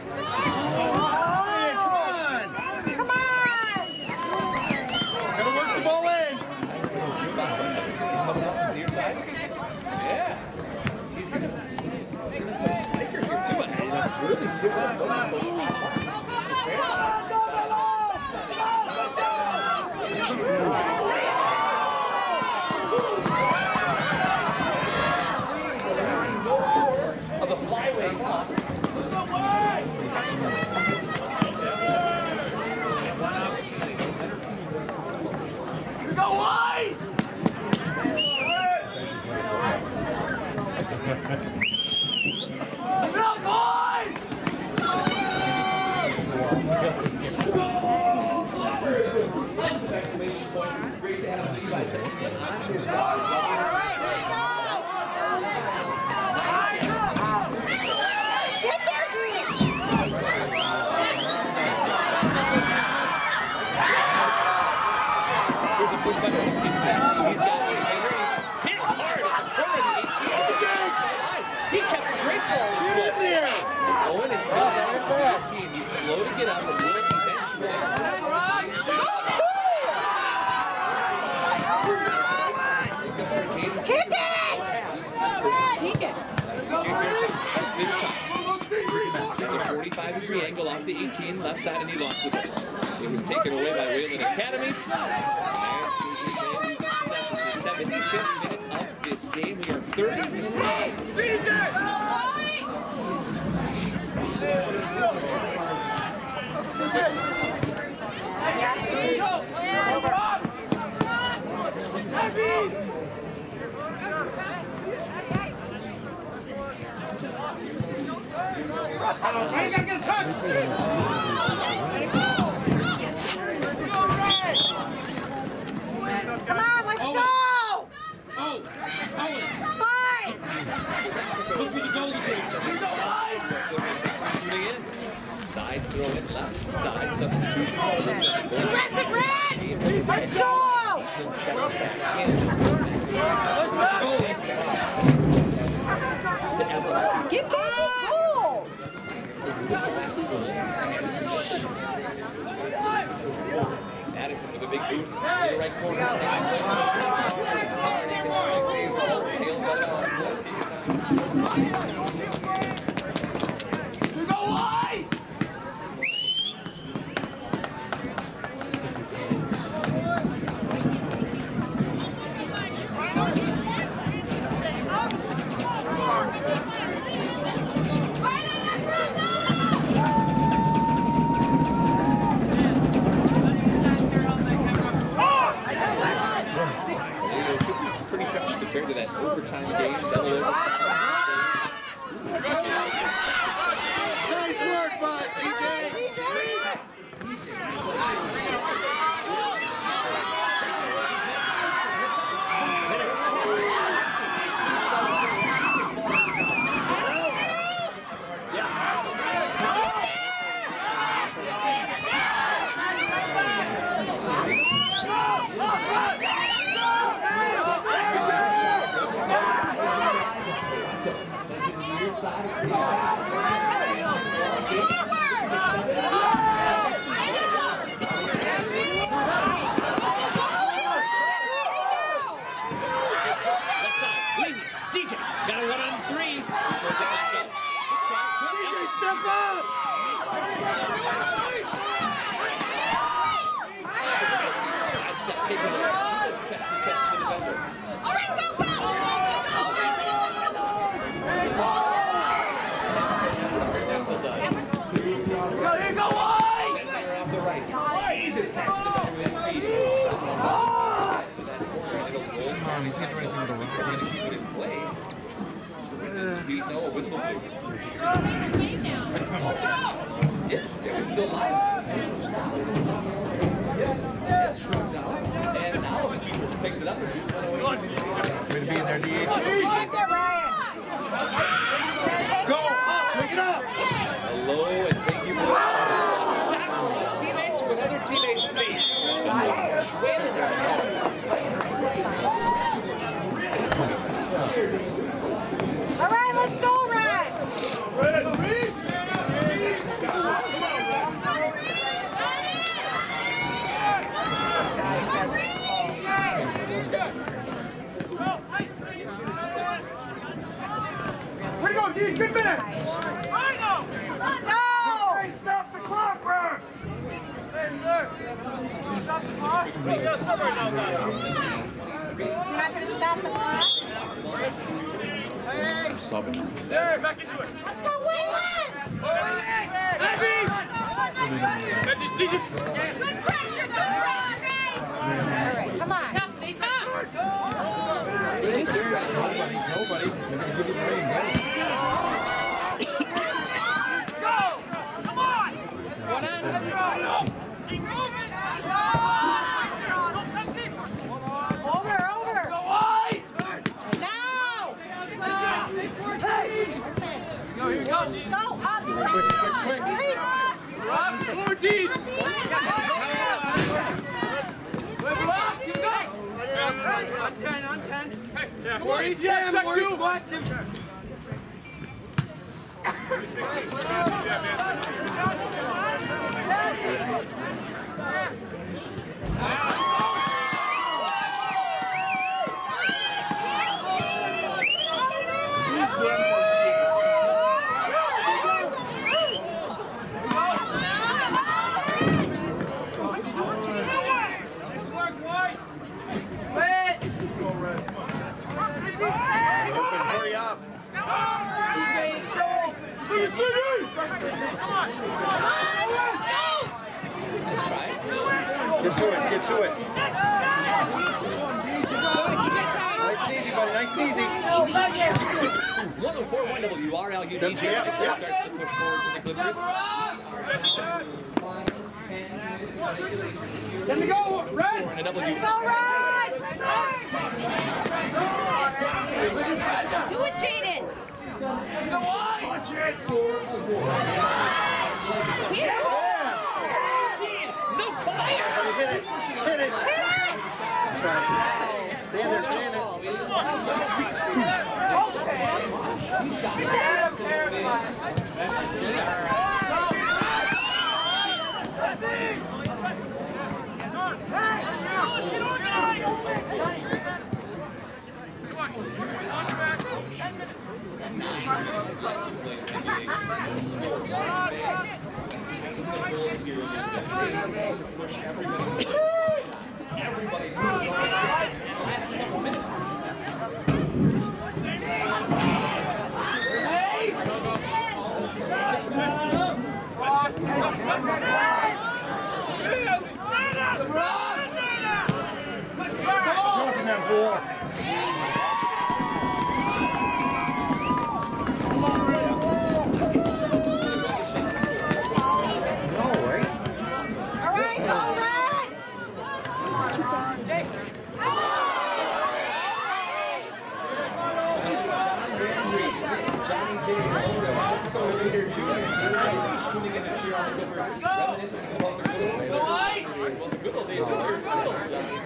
Come on! Gotta work the ball in. Near side? Yeah. He's gonna, he's gonna play striker here too. And a really different look. Of the flyweight cup. Go wide! Go wide! Exclamation point. Great to have Levi just get on his All right, here we go! Get there, Greach! Here's a push back against Stevenson. He's got it. Hit hard at the corner of the eighteen. He kept a great fall in play. Owen is still down at the eighteen. He's slow to get up and will eventually. Kick it! Take it. C J Fairchild. There's a forty-five degree angle off the eighteen, left side, and he lost the ball. It was taken away by Wayland Academy. And Sturgeon loses possession in the seventy-fifth minute of this game. We are thirty minutes. Come on, let's go! Oh! Owen! Fight! Look for the goal to Side throw in left, side substitution. Aggressive, Red! Let's go! Checks back in. Get back! Goal! Addison with a big boot in the right corner. Saves the whole tails out of go wide! pretty fresh compared to that overtime game. Double Nice work, bud, P J. D J, got a one on three. He throws it back up. on. He can't do anything with the rock. He's going to keep it in play. With his feet, no, a whistle blew. Yeah, it was still live. Yes, yes, shrugged down. And now the keeper picks it up and shoots one away. Way to be in there, D H. Right there, Ryan. Go! Take it up! Hello, and thank you for this. Shot from a teammate to another teammate's face. Ouch! Way to the All right, let's go, Ryan. Way to go, D. Good minute. Let's go. Hey, stop the clock, bro. Stop the clock. You're not going to stop the clock? Subbing. There, back into it. Let's go, Wayland. Good pressure, good pressure, guys. All right, come on. Tough, stay tough. Nobody, nobody. They're going to give you the rain. Go. Come on. One on. Keep moving. Over, over. Go ice. Now. Go, here you go. So up. Quick, quick, quick. Hurry up. Rock, more deep. On ten, on ten. Hey, yeah. Come on, easy, check two. Watch him. Hurry up. Just try it. Get to it, get to it. Nice and easy, buddy. Nice and easy. one oh four point one W R L U D J Yep, yep. starts the push forward for the Clippers. Let me go, Red. And a W. Let's go, Ryan. Do it, Jaden. Here. No fire! Hit it, hit it. Hit it. Stand there, stand there. Push everybody. Everybody moving on. Last couple minutes. Dropping that ball. No, right? All right, go, Red. Johnny J. Typical leader junior David Reese tuning in to cheer on the Clippers, reminiscing about the good old days. Well, the good old days are here still, Johnny.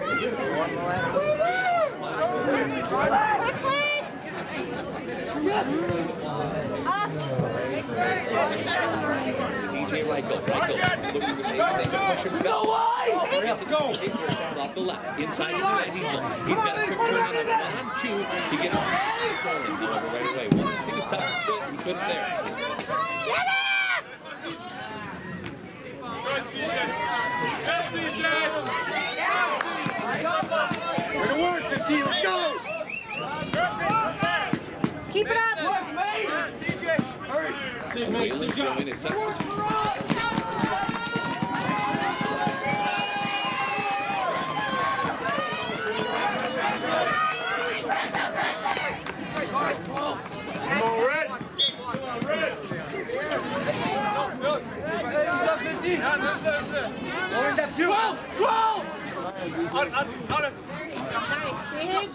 D J Reichel, Reichel looking to make they can push himself. Go! Off the left, inside of the right diesel. He's got a quick turn on a one on two. He gets his rolling, however, right away. One to take his toughest split, he couldn't there. Get it! Way to work, fifteen. Let's go! Keep it up. Wheeling showing his substitution.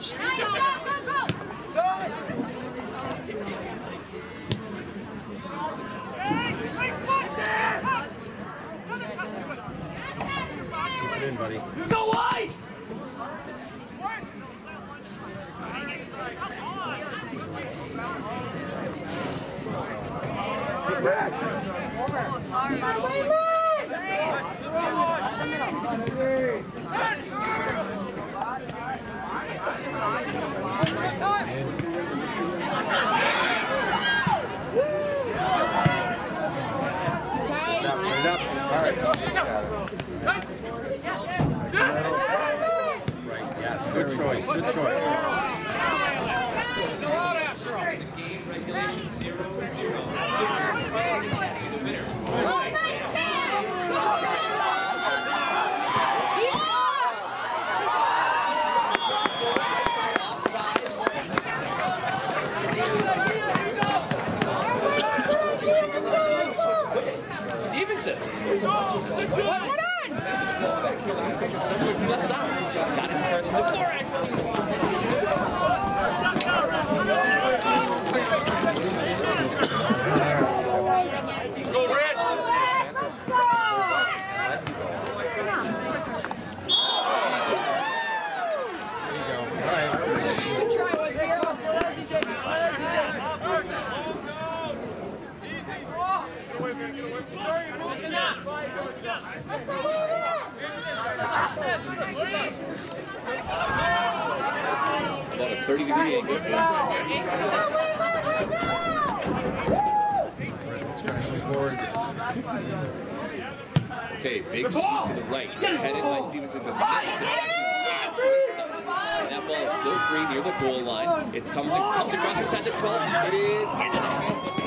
Keep it in, buddy. Go wide! Good choice, good choice. Game regulation zero zero. Stevenson. What, what on? Left side. Got it to first. Look for it. Go red! Try one, zero. About a thirty degree angle. Okay, big sweep to the right. It's headed by Stevenson. And that ball is still free near the goal line. It's coming, comes across inside the twelve. It is into the hands of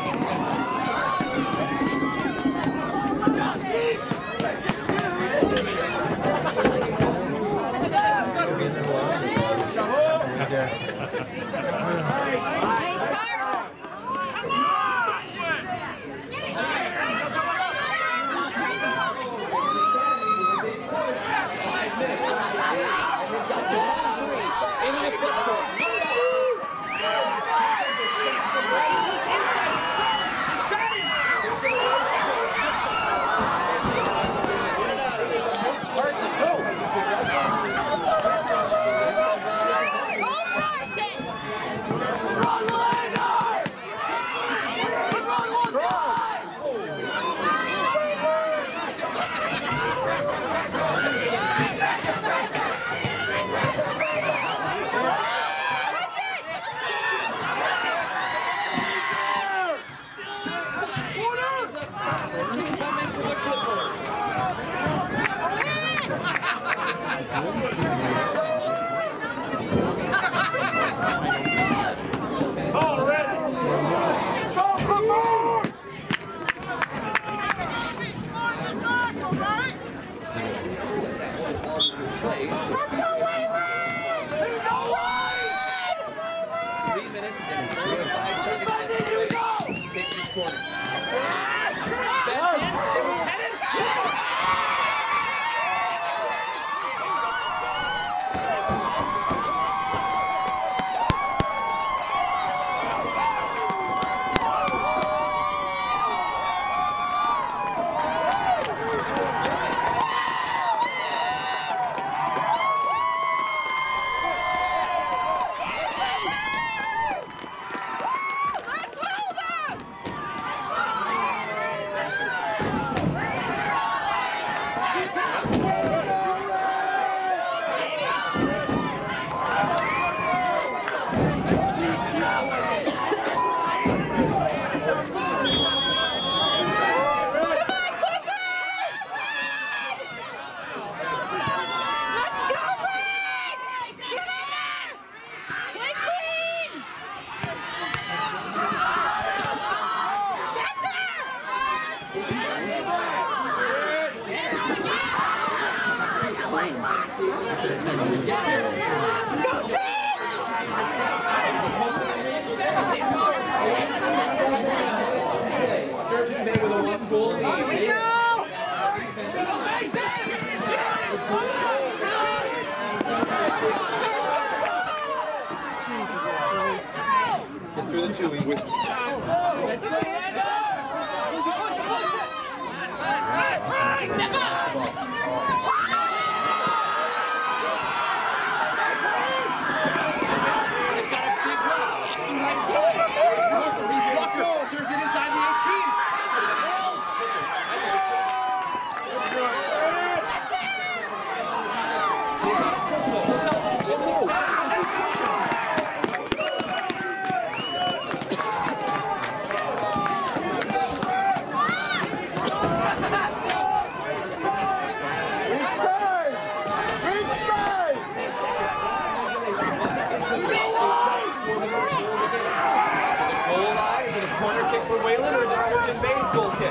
Nice car. into the front court. Inside the twelve. The shot is Sturgeon made with a one goal lead. We go! winner is a Sturgeon Bay's goal kick.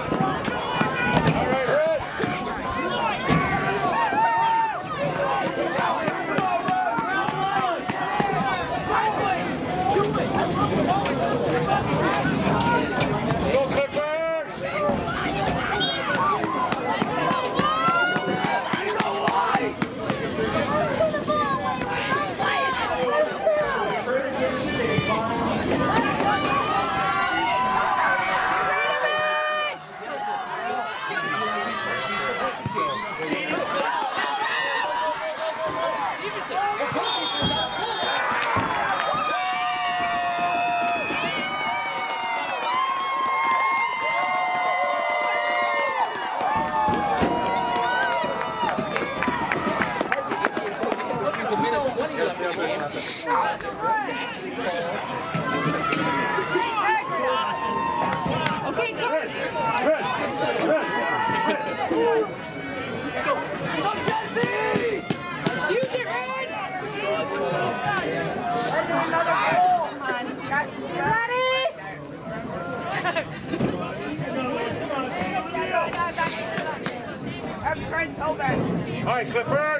Okay, Curse. Use it, Red. Ready? All right, Clippers.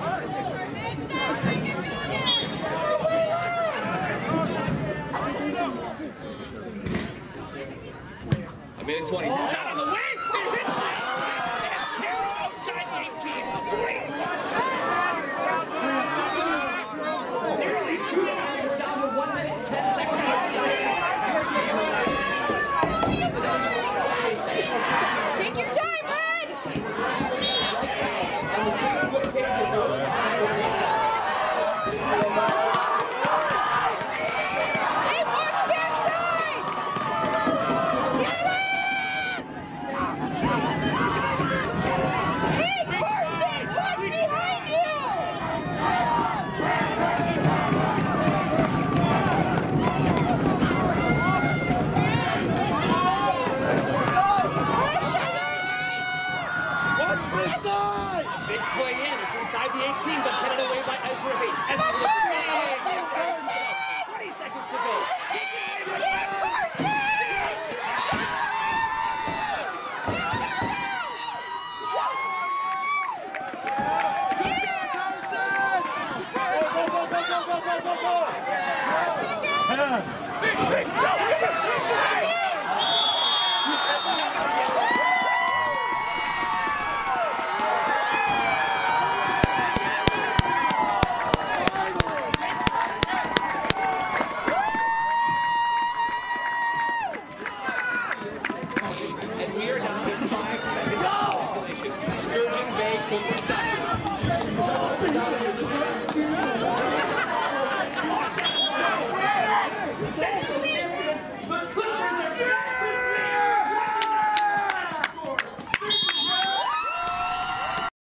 A minute twenty. Shot on the wing. It hit. And it's carried outside the eighteen. Three. We're down to one minute and ten seconds. Take your time, Red. And the Facebook page will go. Hey, watch backside. Get it! Hey, Carson, watch behind you. Big play in. It's inside the eighteen, but headed away by Ezra Hayes. Ezra twenty seconds to go. Take it away by Go, go, go, go, go, go, go, go.